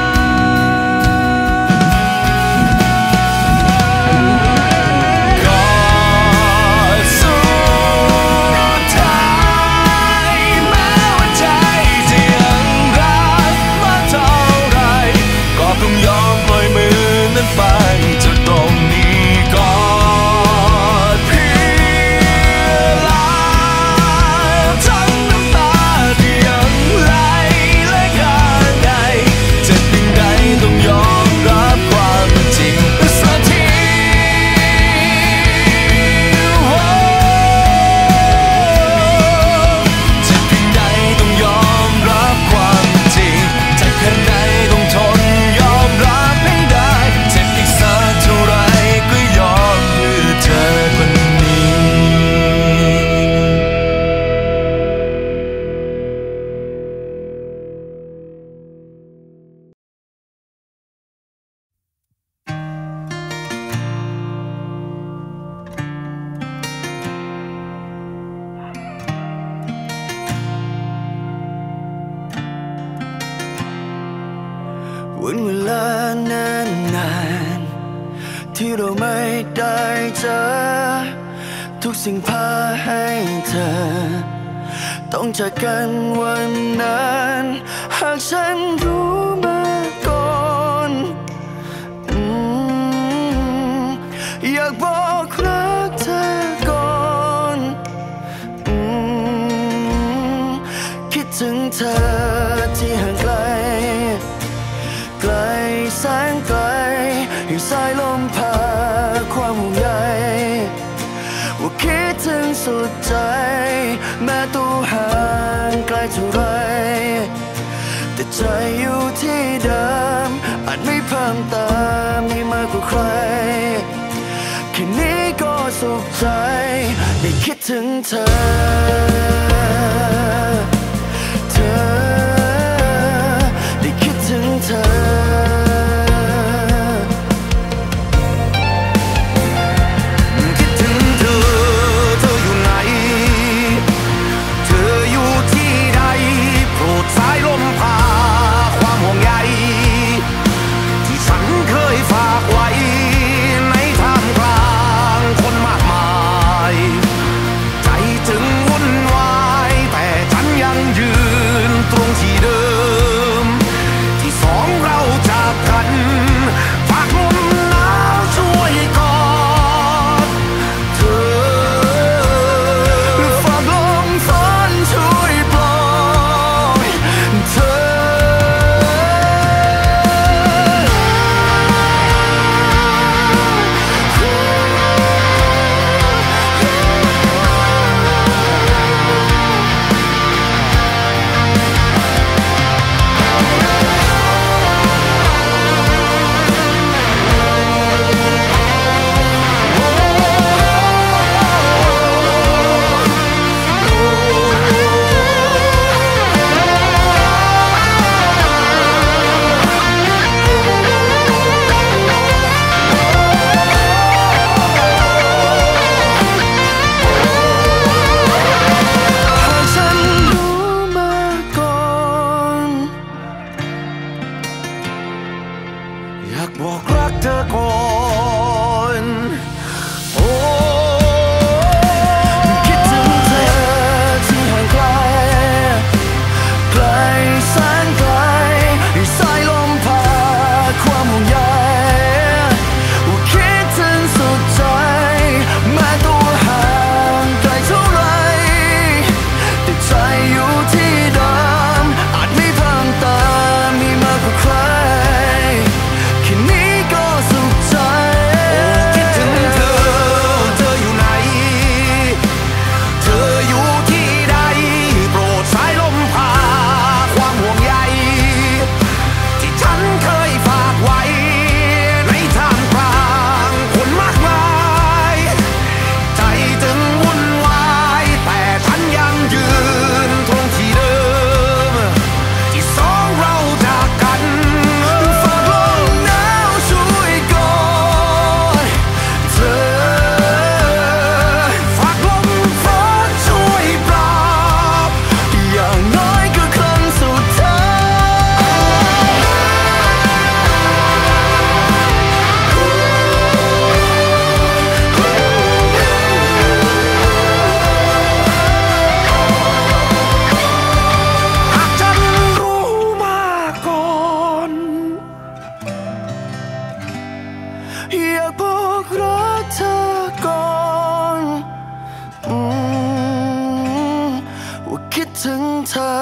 วันเวลานานนานที่เราไม่ได้เจอทุกสิ่งพาให้เธอต้องจากกันวันนั้นหากฉันรู้มาก่อนอืมอยากบอกรักเธอก่อนอืมคิดถึงเธอที่ห่างไกลไกลแสนไกลให้สายลมพาความห่วงใยว่าคิดถึงสุดใจแม้ตัวห่างไกลเท่าไรแต่ใจอยู่ที่เดิมอาจไม่เพิ่มเติมให้มากกว่าใครแค่นี้ก็สุขใจได้คิดถึงเธอเธอได้คิดถึงเธอใจจึงวุ่นบอกรักเธอก่อนโอ้คิดถึงเธอที่ห่างไกลไกลแสนไกลสายลมพาความห่วงใยคิดถึงสุดใจแม้ตัวห่างไกลเท่าไรแต่ใจอยู่ที่เดิมอาจไม่เพิ่มเติมมีมากกว่าใครแค่นี้ก็สุขใจคิดถึงเธอเธออยู่ไหนเธออยู่ที่ใดโปรดสายลมพาความห่วงใยที่ฉันเคยฝากไว้ในท่ามกลางคนมากมายใจจึงวุ่นวายแต่ฉันยังยืนตรงที่เดิมที่สองเราจากกันฝากลมหนาวช่วยกอดเธอฝากลมฟ้าช่วยปลอบอย่างน้อยก็ครั้งสุดท้ายหากฉันรู้มาก่อนอยากบอกรักเธอก่อนอืมว่าคิดถึงเธอ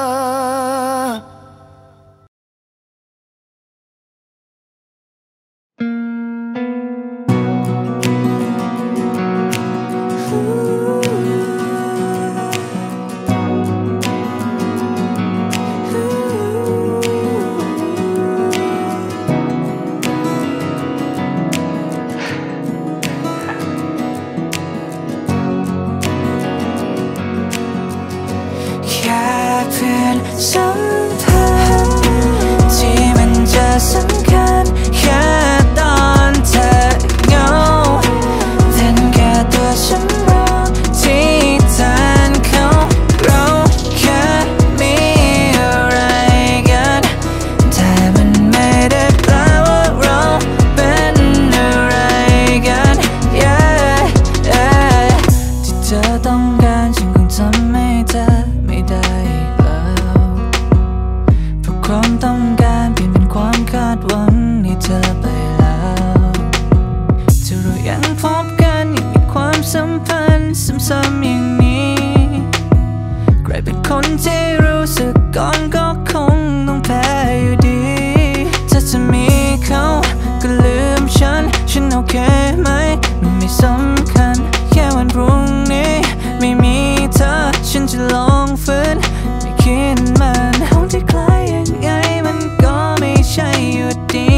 แค่เพื่อนสัมพันธ์ที่มันจะสำคัญแค่ตอนเธอเหงาเป็นแค่ตัวฉันรอที่แทนเขาเราแค่มีอะไรกันแต่มันไม่ได้แปลว่าเราเป็นอะไรกัน yeah, yeah ที่เธอต้องการฉันคงทำให้เธอไม่ได้แล้วเพราะความต้องการเปลี่ยนเป็นความคาดหวังให้เธอไปแล้วถ้าเรายังพบกันยังมีความสัมพันธ์ซ้ำๆอย่างนี้ใครเป็นคนที่รู้สึกก่อนก็คงต้องแพ้อยู่ดีถ้าจะมีเขาก็ลืมฉันฉันโอเคไหมมันไม่สำคัญแค่วันพรุ่งนี้ไม่มีเธอฉันจะลองฝืนไม่คิดมันห้องที่คล้ายยังไงมันก็ไม่ใช่อยู่ดี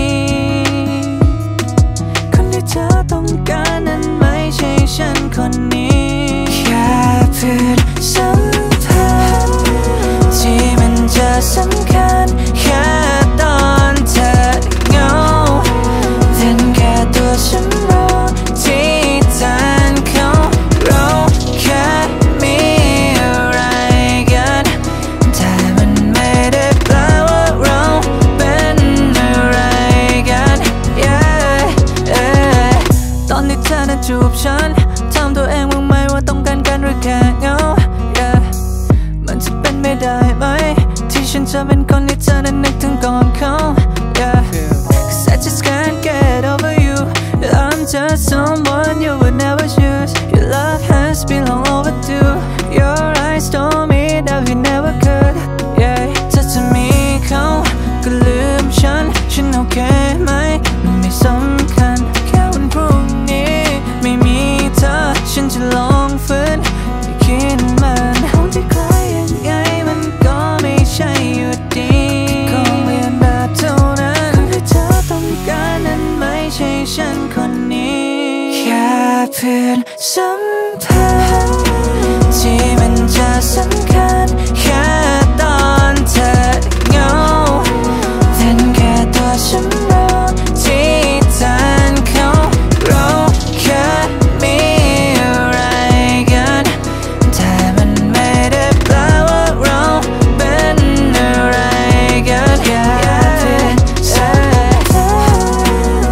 คนที่เธอต้องการนั้นไม่ใช่ฉันคนนี้แค่เพื่อนสัมพันธ์ที่มันจะสำคัญแค่ตอนเธอเหงาเป็นแค่ตัวฉันรอที่แทนเขาเราแค่มีอะไรกันแต่มันไม่ได้แปลว่าเราเป็นอะไรกัน yeah, yeah ตอนที่เธอนั้นจูบฉันถามตัวเองบ้างไหมว่าต้องการกันหรือแค่เหงา yeah มันจะเป็นไม่ได้ไหมที่ฉันจะเป็นคนที่เธอนั้นนึกถึงก่อนเขา yeah Cause I just can't get over you I'm just someone you would never choose Your love has been long overdue Your eyes told me that we never could Yeah ถ้าจะมีเขาก็ลืมฉันฉันโอเคไหมมันไม่สำคัญแค่วันพรุ่งนี้ไม่มีเธอฉันจะลองฝืนไม่คิดมันห้องที่คล้ายยังไงมันก็ไม่ใช่อยู่ดีคงเรียนแบบเท่านั้นคนที่เธอต้องการนั้นไม่ใช่ฉันคนนี้แค่เพื่อนสัมพันธ์ที่มันจะสำคัญแค่ตอนเธอเหงาเป็นแค่ตัวฉันรอที่แทนเขาเราแค่มีอะไรกันแต่มันไม่ได้แปลว่าเราเป็นอะไรกัน yeah, yeah, yeah.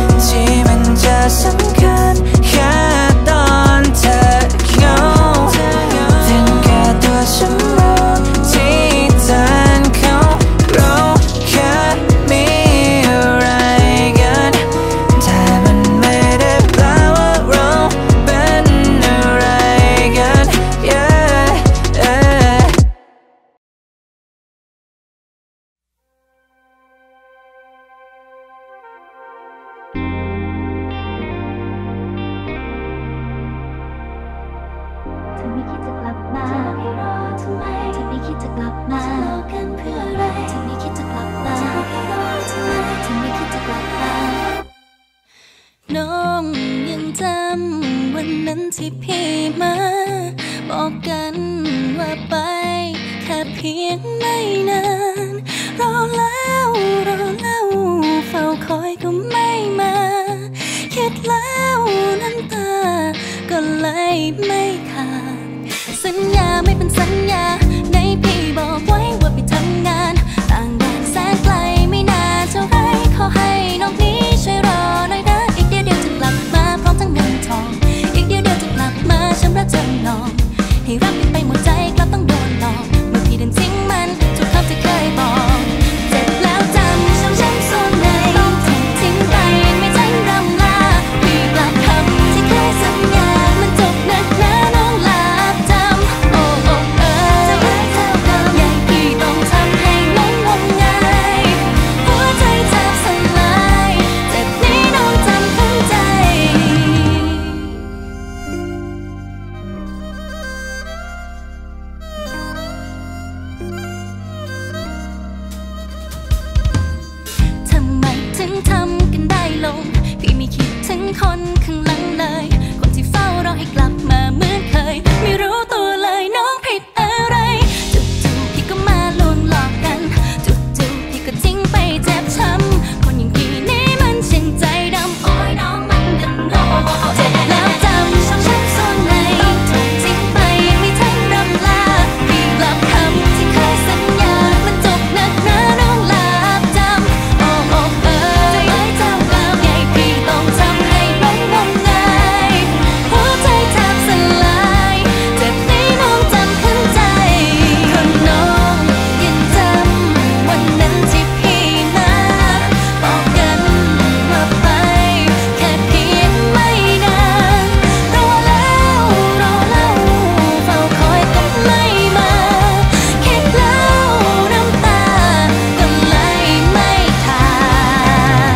น้องยังจำวันนั้นที่พี่มาบอกกันว่าไปแค่เพียงไม่นานรอแล้วรอแล้วเฝ้าคอยก็ไม่มาคิดแล้วน้ำตาก็เลยไม่ขาดสัญญาไม่เป็นสัญญาในพี่บอกไว้ว่าไปทำงานต่างแดนแสนไกลไม่นานเท่าไรขอให้น้องนี้ช่วยรอหน่อยนะอีกเดียวเดียวจะกลับมาพร้อมทั้งเงินทองอีกเดียวเดียวจะกลับมาชำระจำนองให้รักไปหมดใจกลับต้องโดนหลอกเมื่อพี่เดินทิ้งมันทุกคำที่เคยบอกเจ็บแล้วจำช้ำช้ำส่วนไหนต้องถูกทิ้งไปไม่ทันรำลาพี่กลับคำที่เคยสัญญามันจบนักหนาน้องลาจำโอ้โอ้เออจะไว้เท่าเดิมใหญ่พี่ต้องทำให้น้องงมงายหัวใจแทบสลายเจ็บนี้น้องจำขึ้นใจทำไมถึงทำกันได้ลงพี่ไม่คิดถึงคนข้างหลังเลยคนที่เฝ้ารอให้กลับมาเหมือนเคยไม่รู้ตัวเลยน้องผิดอะไรจู่ๆพี่ก็มาลวงหลอกกันจู่ๆพี่ก็ทิ้งไปเจ็บช้ำคนอย่างพี่นี่มันช่างใจดำโอ้ยน้องมันดันโง่เจ็บแล้วจำช้ำช้ำส่วนไหนต้องถูกทิ้งไปไม่ทันรำลาพี่กลับคำที่เคยสัญญามันจบนักหนาน้องลาบจำโอ้โอ้เออจะไม่เท่าเดิมใหญ่พี่ต้องทำให้น้องงมงายหัวใจแทบสลายเจ็บนี้น้องจำขึ้นใจคนน้องยังจำวันนั้นที่พี่มาบอกกันว่าไปแค่เพียงไม่นานรอแล้วรอแล้วเฝ้าคอยก็ไม่มาคิดแล้วน้ำตาก็เลยไม่ขาด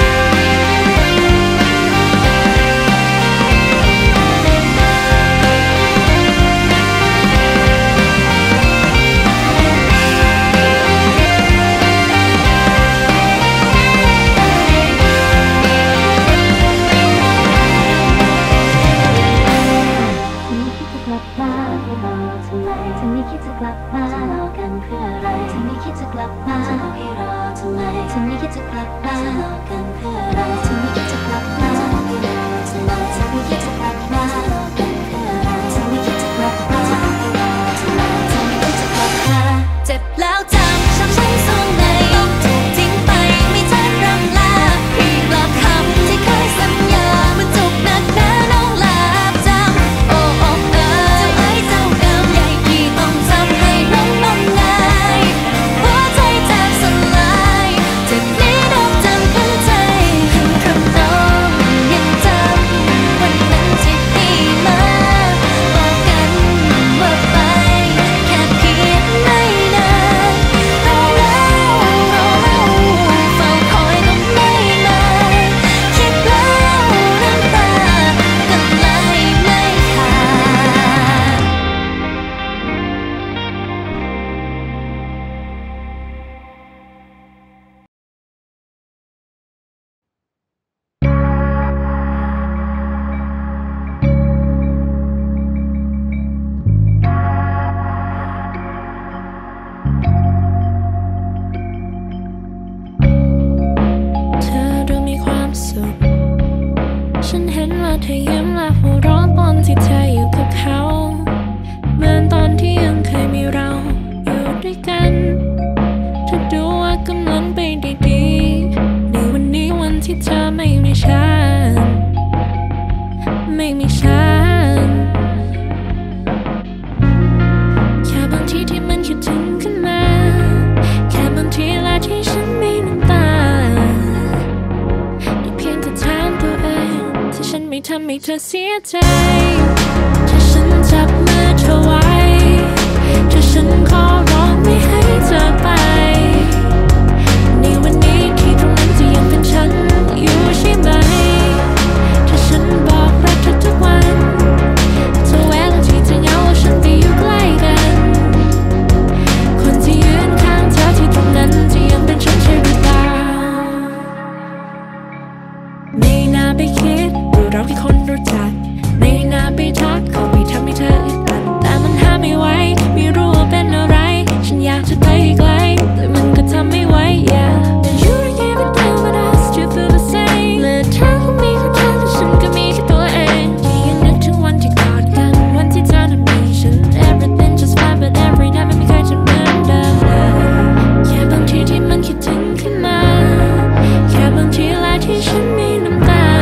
ฉันไม่คิดจะกลับมาจะรอกันเพื่ออะไรฉันไม่คิดจะกลับมาจะรอให้รอทำไมฉันไม่คิดจะกลับมาจะรอกันเพื่ออะไรฉันไม่คิดจะกลับมาจะรอให้รอทำไมฉันไม่คิดจะกลับมาจะรอกันเพื่ออะไรฉันไม่คิดจะกลับมาจะรอให้รอทำไมฉันไม่คิดจะกลับมาเจ็บแล้วจำช้ำช้ำส่วนไหนต้องถูกทิ้งไปไม่ทันรำลาพี่กลับคำที่เคยสัญญามันจบนักหนาน้องลาบจำโอ้โอ้เออจะไว้เท่าเดิมใหญ่พี่ต้องทำให้น้องงมงายหัวใจแทบสลายเจ็บนี้น้องจำขึ้นใจคำน้องยังจำวันนั้นที่พี่มาบอกกันว่าไปแค่เพียงไม่นานรอแล้วรอแล้วเฝ้าคอยก็ไม่มาคิดแล้วน้ำตาก็เลยไม่ขาดเธอดูมีความสุขฉันเห็นว่าเธอยิ้มและหัวเราะตอนที่เธออยู่กับเขาเหมือนตอนที่ยังเคยมีเราอยู่ด้วยกันเธอดูว่ากำลังไปดีๆในวันนี้วันที่เธอไม่มีฉันไม่มีฉันแค่บางทีที่มันคิดถึงขึ้นมาแค่บางทีและที่ฉันมีน้ำตาได้เพียงแต่ถามตัวเองที่ฉันไม่ทำให้เธอเสียใจถ้าฉันจับมือเธอไว้ถ้าฉันขอร้องไม่ให้เธอไปในวันนี้ที่ตรงนั้นจะยังเป็นฉันอยู่ใช่ไหมถ้าฉันบอกรักเธอทุกวันเธอแวะแล้วที่เธอเหงาแล้วฉันไปอยู่ใกล้กันคนที่ยืนข้างเธอที่ตรงนั้นจะยังเป็นฉันใช่หรือเปล่าไม่น่าไปคิดรู้เราแค่คนรู้จักในหน้าไปทักเขาไปทำให้เธออึดอัดแต่มันห้ามไม่ไหวไม่รู้ว่าเป็นอะไรฉันอยากจะไปไกลแต่มันก็ทำไม่ไหว yeah you don't give a damn but I still feel the same และเธอก็มีแค่เธอแต่ฉันก็มีแค่ตัวเองยังนึกถึงวันที่กอดกันวันที่เธอนั้นมีฉัน everything just fine but every night มันไม่เคยจะเหมือนเดิมเลยแค่บางทีที่มันคิดถึงขึ้นมาแค่บางทีแหละที่ฉันมีน้ำตา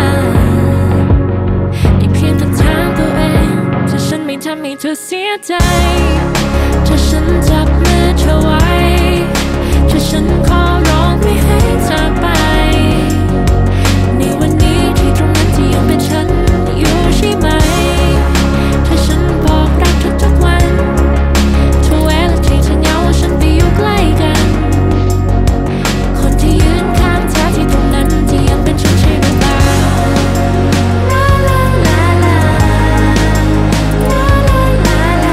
ได้เพียงแต่ถามตัวเองถ้าฉันไม่ทำให้เธอเสียใจถ้าฉันจับมือเธอไว้ถ้าฉันขอร้องไม่ให้เธอไปในวันนี้ที่ตรงนั้นที่ยังเป็นฉันอยู่ใช่ไหมถ้าฉันบอกรักเธอทุกวันทุกเวลาที่เธอเหงาฉันไปอยู่ใกล้กันคนที่ยืนข้างเธอที่ตรงนั้นที่ยังเป็นฉันใช่หรือเปล่าลาลาลาลาลาลาลาลา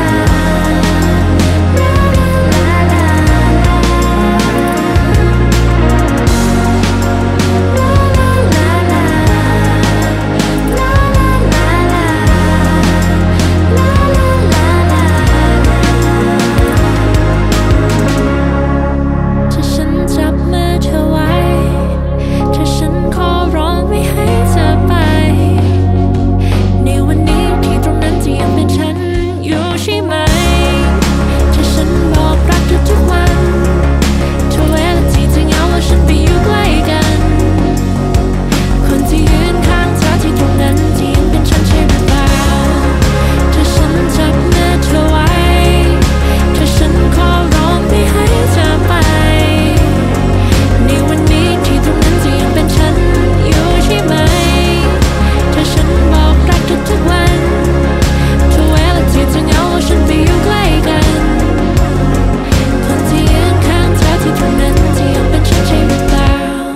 ถ้าฉันจับมือเธอไว้ถ้าฉันขอร้องไม่ให้เธอไปในวันนี้ที่ตรงนั้นที่ยังเป็นฉันอยู่ใช่ไหมถ้าฉันบอกรักเธอทุกวันทุกเวลาที่เธอเหงาแล้วฉันไปอยู่ใกล้กันคนที่ยืนข้างเธอที่ตรงนั้นที่ยังเป็นฉันใช่หรือเปล่าถ้าฉันจับมือเธอไว้ถ้าฉันขอร้องไม่ให้เธอไปในวันนี้ที่ตรงนั้นที่ยังเป็นฉันอยู่ใช่ไหมถ้าฉันบอกรักเธอทุกวันทุกเวลาที่เธอเหงาแล้วฉันไปอยู่ใกล้กันคนที่ยืนข้างเธอที่ตรงนั้นที่ยังเป็นฉันใช่หรือเปล่า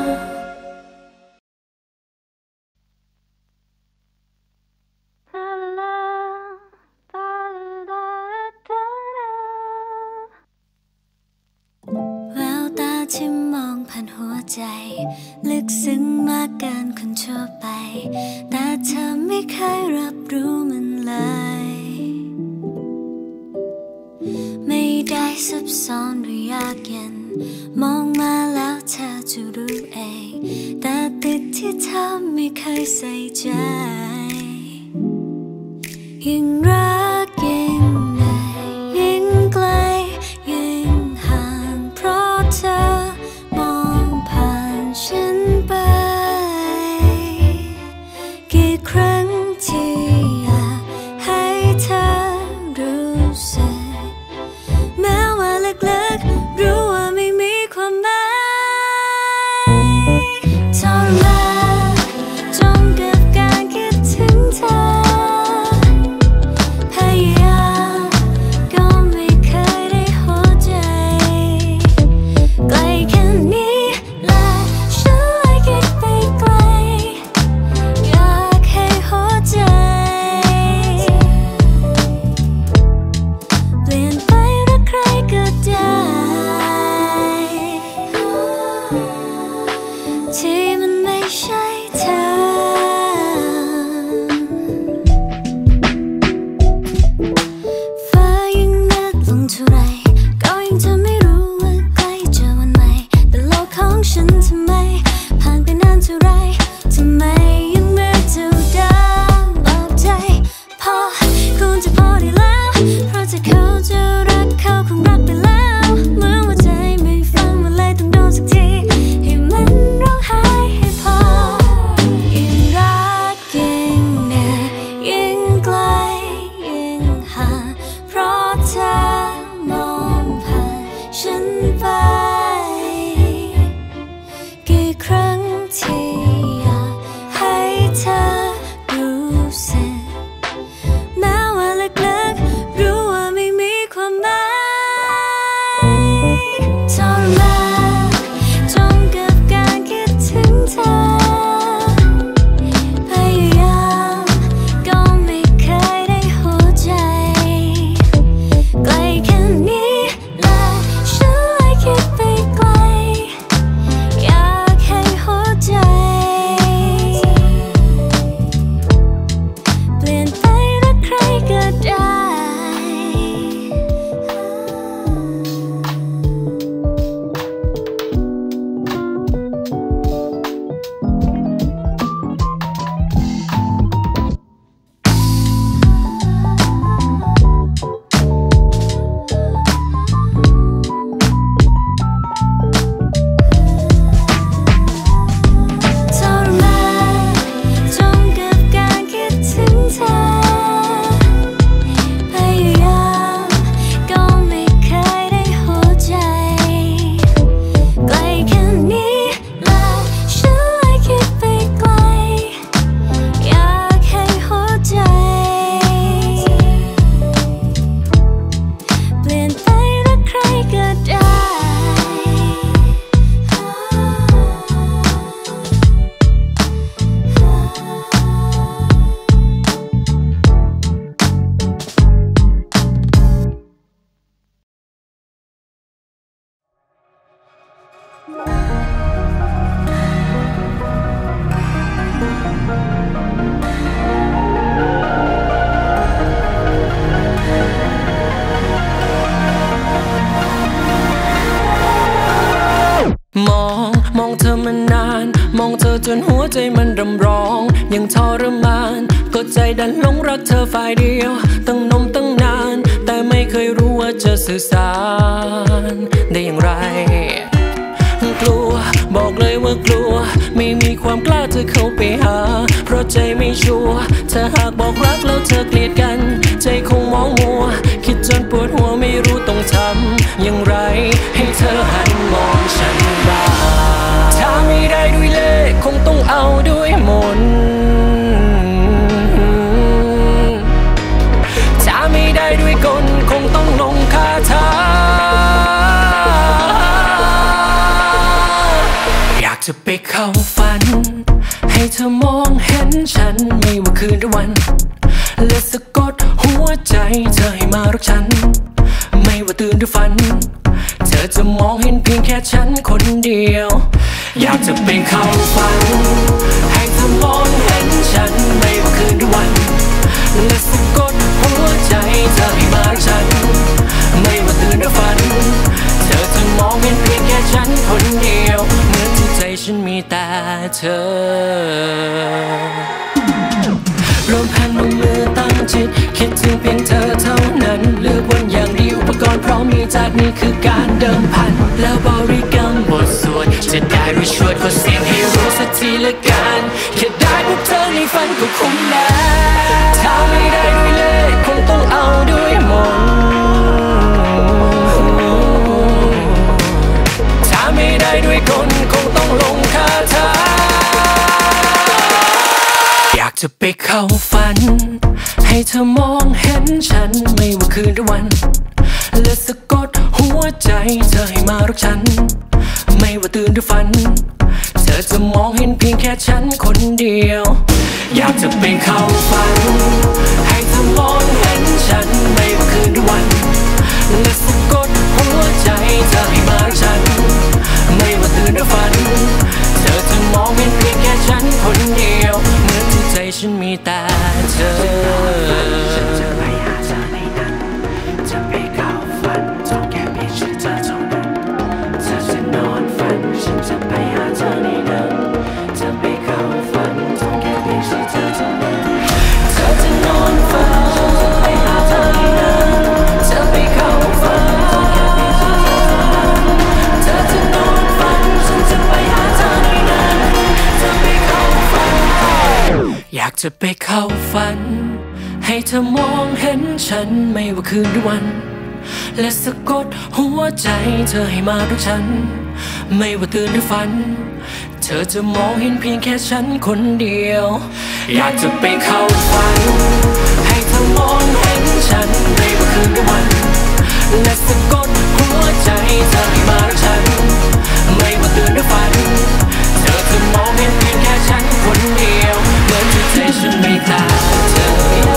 แววตาที่มองผ่านหัวใจลึกซึ้งมากเกินคนทั่วไปแต่เธอไม่เคยรับรู้มันเลยไม่ได้ซับซ้อนหรือยากเย็นมองมาแล้วเธอจะรู้เองแต่ติดที่เธอไม่เคยใส่ใจยิ่งรักยิ่งเหนื่อยยิ่งไกลยิ่งห่างเพราะเธอมองผ่านฉันไปกี่ครั้งที่อยากให้เธอรู้สึกแม้ว่าลึกๆรู้ว่าไม่มีความหมายทรมานจมกับการคิดถึงเธอมองมองเธอมานานมองเธอจนหัวใจมันรำร้องยังทรมานก็ใจดันหลงรักเธอฝ่ายเดียวตั้งนมตั้งนานแต่ไม่เคยรู้ว่าจะสื่อสารได้อย่างไรกลัวบอกเลยว่ากลัวไม่มีความกล้าจะเข้าไปหาเพราะใจไม่ชัวร์ถ้าหากบอกรักแล้วเธอเกลียดกันใจคงมองมัวคิดจนปวดหัวไม่รู้ต้องทำอย่างไรให้เธอหันมองฉันบ้างถ้าไม่ได้ด้วยเล่ห์คงต้องเอาด้วยมนต์ถ้าไม่ได้ด้วยกลคงต้องลงคาถาอยากจะไปเข้าฝันให้เธอมองเห็นฉันไม่ว่าคืนหรือวันและสะกดหัวใจเธอให้มารักฉันไม่ว่าตื่นหรือฝันเธอจะมองเห็นเพียงแค่ฉันคนเดียวอยากจะไปเข้าฝันให้เธอมองเห็นฉันไม่ว่าคืนหรือวันและสะกดหัวใจเธอให้มารักฉันไม่ว่าตื่นหรือฝันเธอจะมองเห็นเพียงแค่ฉันคนเดียวเหมือนที่ใจฉันมีแต่เธอรวมพันลงมือตั้งจิตคิดถึงเพียงเธอเท่านั้นเลือกวันอย่างดีอุปกรณ์พร้อมมีจากนี้คือการเดิมพันแล้วบริกรรมบทสวดจะได้รู้ชวดขอเสียงให้รู้สักทีละกันแค่ได้พบเธอในฝันก็คุ้มแล้วถ้าไม่ได้ด้วยเล่ห์คงต้องเอาด้วยมนต์ถ้าไม่ได้ด้วยกลคงต้องลงคาถาอยากจะไปเข้าฝันให้เธอมองเห็นฉันไม่ว่าคืนหรือวันและสะกดหัวใจเธอให้มารักฉันไม่ว่าตื่นหรือฝันเธอจะมองเห็นเพียงแค่ฉันคนเดียวอยากจะไปเข้าฝันให้เธอมองเห็นฉันไม่ว่าคืนหรือวันและสะกดหัวใจเธอให้มารักฉันไม่ว่าตื่นหรือฝันเธอจะมองเห็นเพียงแค่ฉันคนเดียวเหมือนที่ใจฉันมีแต่เธอฉันจะไปหาเธอในนั้นจะไปเข้าฝันต้องแค่เพียงชื่อเธอเท่านั้นเธอจะนอนฝันฉันจะไปหาเธอในนั้นจะไปเข้าฝันต้องแค่เพียงชื่อเธอเท่านั้นเธอจะนอนฝันฉันจะไปหาเธอในนั้นจะไปเข้าฝันต้องแค่เพียงชื่อเธอเท่านั้นเธอจะนอนฝันฉันจะไปหาเธอในนั้นจะไปเข้าฝันอยากจะไปเข้าฝันให้เธอมองเห็นฉันไม่ว่าคืนหรือวันและสะกดหัวใจเธอให้มารักฉันไม่ว่าตื่นหรือฝันเธอจะมองเห็นเพียงแค่ฉันคนเดียวอยากจะไปเข้าฝันให้เธอมองเห็นฉันไม่ว่าคืนหรือวันและสะกดหัวใจเธอให้มารักฉันไม่ว่าตื่นหรือฝันเธอจะมองเห็นเพียงแค่ฉันคนเดียวเหมือนที่ใจฉันไม่ตาเธอ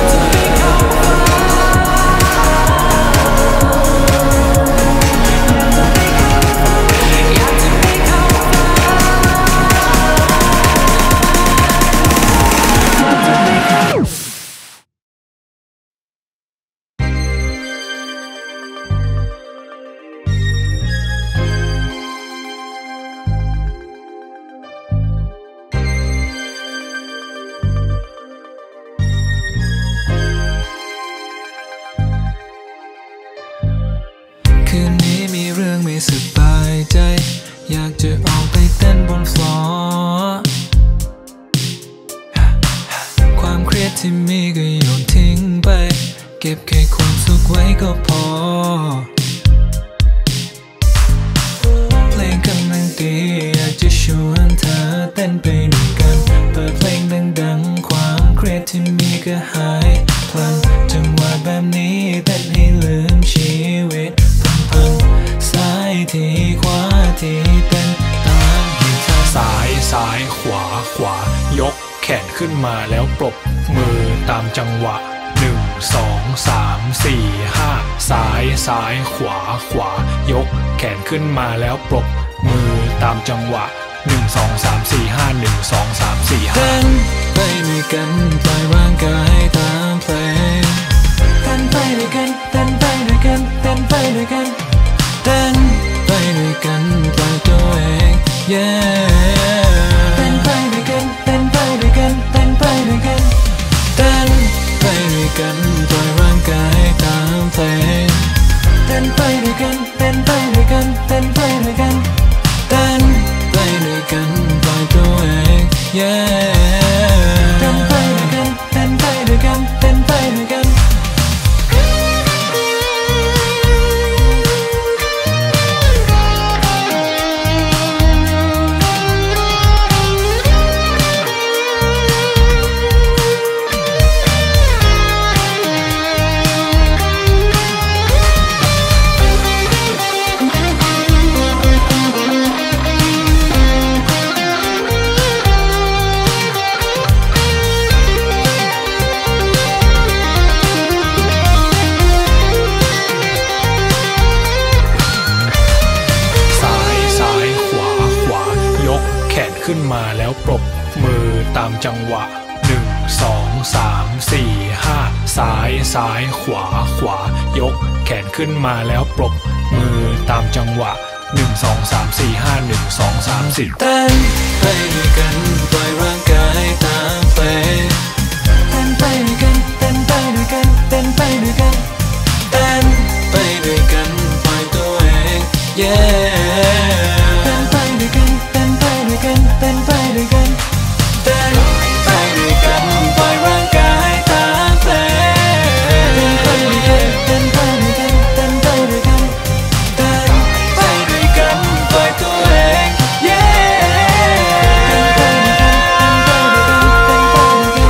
สบายใจอยากจะออกไปเต้นบนฟลอร์ความเครียดที่มีก็โยนทิ้งไปเก็บแค่ความสุขไว้ก็พอเพลงกำลังดีอยากจะชวนเธอเต้นไปด้วยกันเปิดเพลงดังๆความเครียดที่มีก็หายพลันจังหวะแบบนี้เต้นให้ลืมชีวิตพังๆซ้ายทีขวาทีเต้นตามให้เธอซ้ายซ้ายขวาขวายกแขนขึ้นมาแล้วปรบมือตามจังหวะหนึ่งสองสามสี่ห้าซ้ายซ้ายขวาขวายกแขนขึ้นมาแล้วปรบมือตามจังหวะหนึ่งสองสามสี่ห้าหนึ่งสองสามสี่ห้าเต้นไปกันปล่อยร่างกายตามเพลงเต้นไปด้วยกันเต้นไปด้วยกันเต้นไปด้วยกันเต้นไปด้วยกันปล่อยตัวเอง yeah เต้นไปด้วยกันเต้นไปด้วยกันเต้นไปด้วยกันเต้นไปด้วยกันปล่อยร่างกายตามเพลงเต้นไปด้วยกันเต้นไปด้วยกันเต้นไปด้วยกันเต้นไปด้วยกันปล่อยตัวเอง yeah เต้นไปด้วยกันเต้นไปด้วยกันเต้นไปด้วยกันขึ้นมาแล้วปรบมือตามจังหวะหนึ่ง สอง สาม สี่ ห้าซ้ายซ้ายขวาขวายกแขนขึ้นมาแล้วปรบมือตามจังหวะหนึ่ง สอง สาม สี่ ห้า หนึ่ง สอง สาม สี่เต้นไปด้วยกันปล่อยร่างกายตามเพลงเต้นไปด้วยกันเต้นไปด้วยกันเต้นไปด้วยกันเต้นไปด้วยกันปล่อยตัวเอง yeahเต้นไปด้วยกันเต้นไปด้วยกันเต้นไปด้วยกันเต้นไปด้วยกันปล่อยร่างกายตามเพลงเต้นไปด้วยกันเต้นไปด้วยกันเต้นไปด้วยกันเต้นไปด้วยกันปล่อยตัวเอง yeah เต้นไปด้วยกันเต้นไปด้วยกันเต้นไปด้วย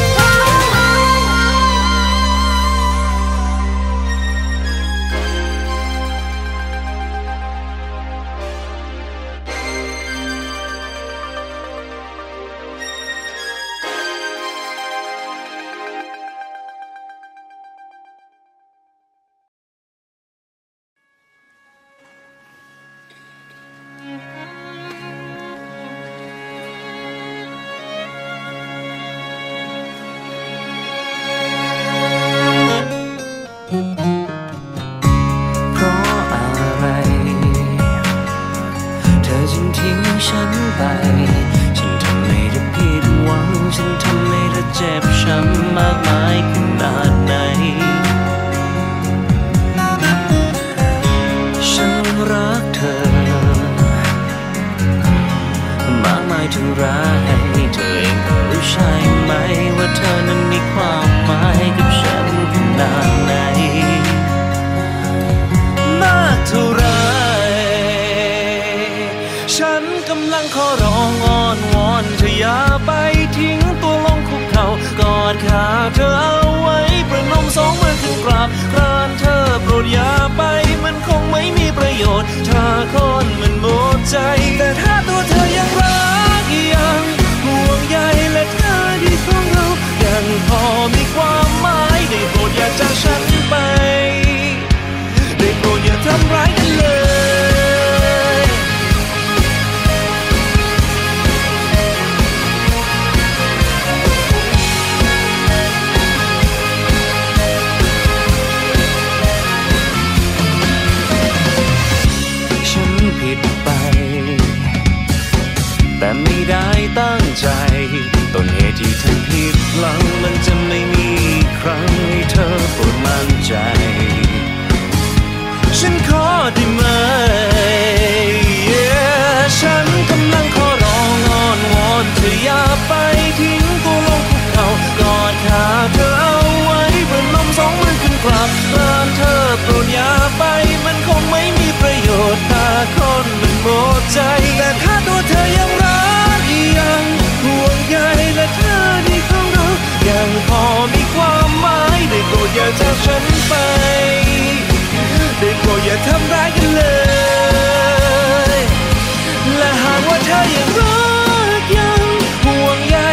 เพราะอะไรเธอจึงทิ้งฉันไปฉันทำให้เธอผิดหวังฉันทำให้เธอเจ็บช้ำมากมายขนาดไหนฉันรักเธอมากมายเท่าไรเธอเองก็รู้ใช่ไหมว่าเธอนั้นมีความหมายกับฉันขนาดไหนมากเท่าไรฉันกำลังขอร้องอ้อนวอนเธออย่าไปทิ้งตัวลงคุกเข่ากอดขาเธอเอาไว้ประนมสองมือขึ้นกราบกรานเธอโปรดอย่าไปมันคงไม่มีประโยชน์ถ้าคนมันหมดใจแต่ถ้าตัวเธอยังรักยังห่วงใยและเธอดีของเรายังพอมีความหมายได้โปรดอย่าจากฉันไปได้โปรดอย่าทำร้ายกันเลยฉันผิดไปแต่ไม่ได้ตั้งใจต้นเหตุที่เธอผิดหลังมันจะไม่มีครั้งให้เธอโปรดมั่นใจฉันขอได้ไหม yeah ฉันกำลังขอร้องอ้อนวอนเธออย่าไปทิ้งตัวลงคุกเข่ากอดขาเธอเอาไว้ประนมสองมือขึ้นกราบกรานเธอโปรดอย่าไปมันคงไม่มีประโยชน์ถ้าคนมันหมดใจแต่ถ้าตัวเธอยังรักยังห่วงใยและเธอดีของเรายังพอมีความหมายได้โปรดอย่าจากฉันไปได้โปรดอย่าทำร้ายกันเลยและหากว่าเธอยังรักยังห่วงใย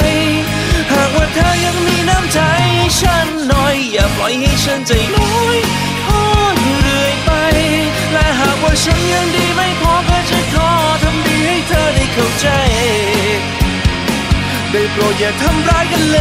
ได้โปรดอย่าทำร้ายกันเลย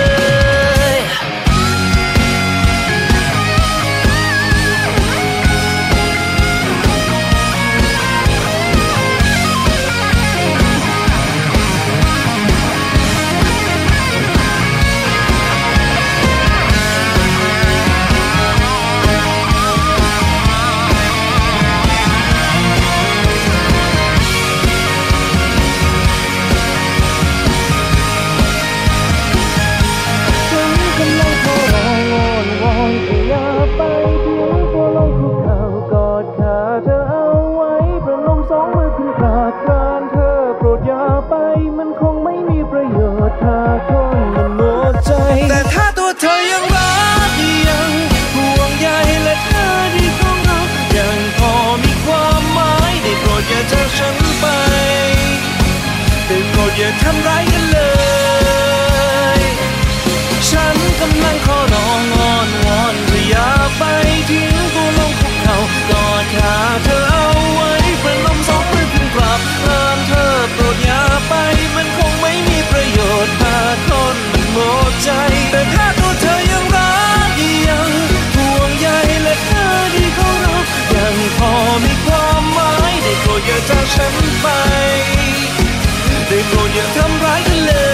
แต่ถ้าตัวเธอยังรักยังห่วงใยและเธอดีของเรายังพอมีความหมายได้โปรดอย่าจากฉันไปได้โปรดอย่าทำร้ายกันเลยฉันกำลังขอร้องอ้อนวอนเธออย่าไปทิ้งตัวลงภูเขากอดขาเธอเอาไว้ประนมสองมือขึ้นกราบลานเธอโปรดอย่าไปมันคงไม่มีประโยชน์หากคนมันหมดใจแต่ถ้าตัวเธอยังรักยังห่วงใยและเธอดีของเรายังพอมีความหมายได้โปรดอย่าจากฉันไปได้โปรดอย่าทำร้ายกันเลย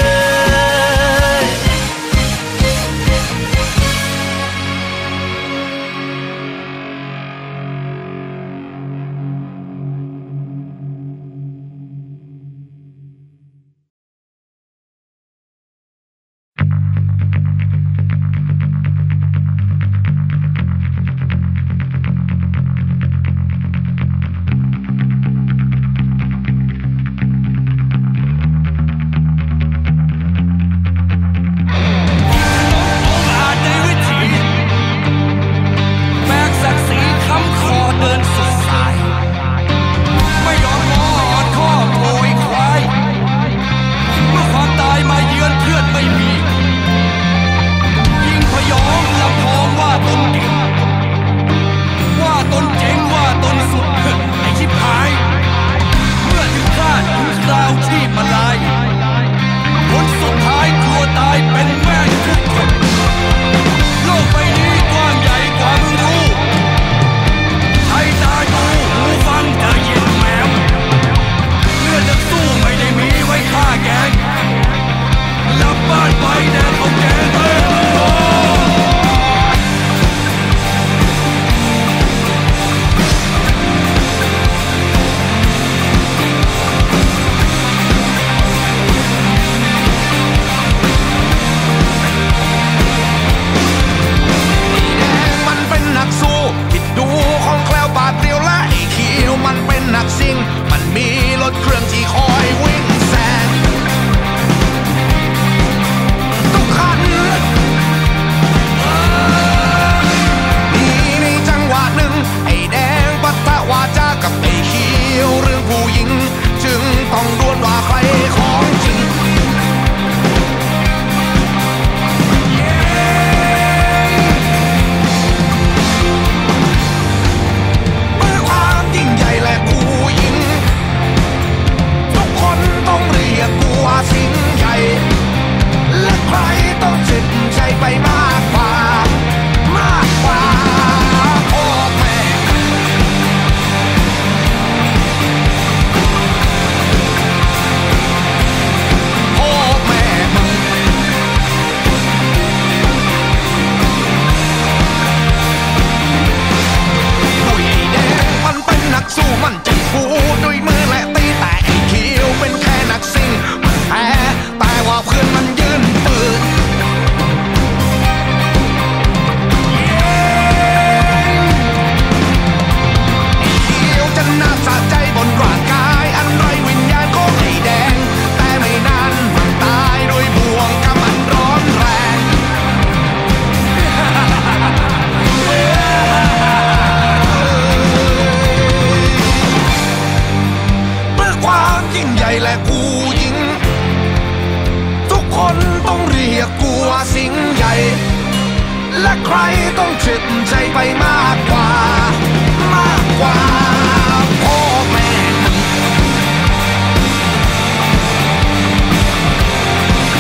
และใครต้องเจ็บใจไปมากกว่ามากกว่าพ่อแม่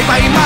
ไปม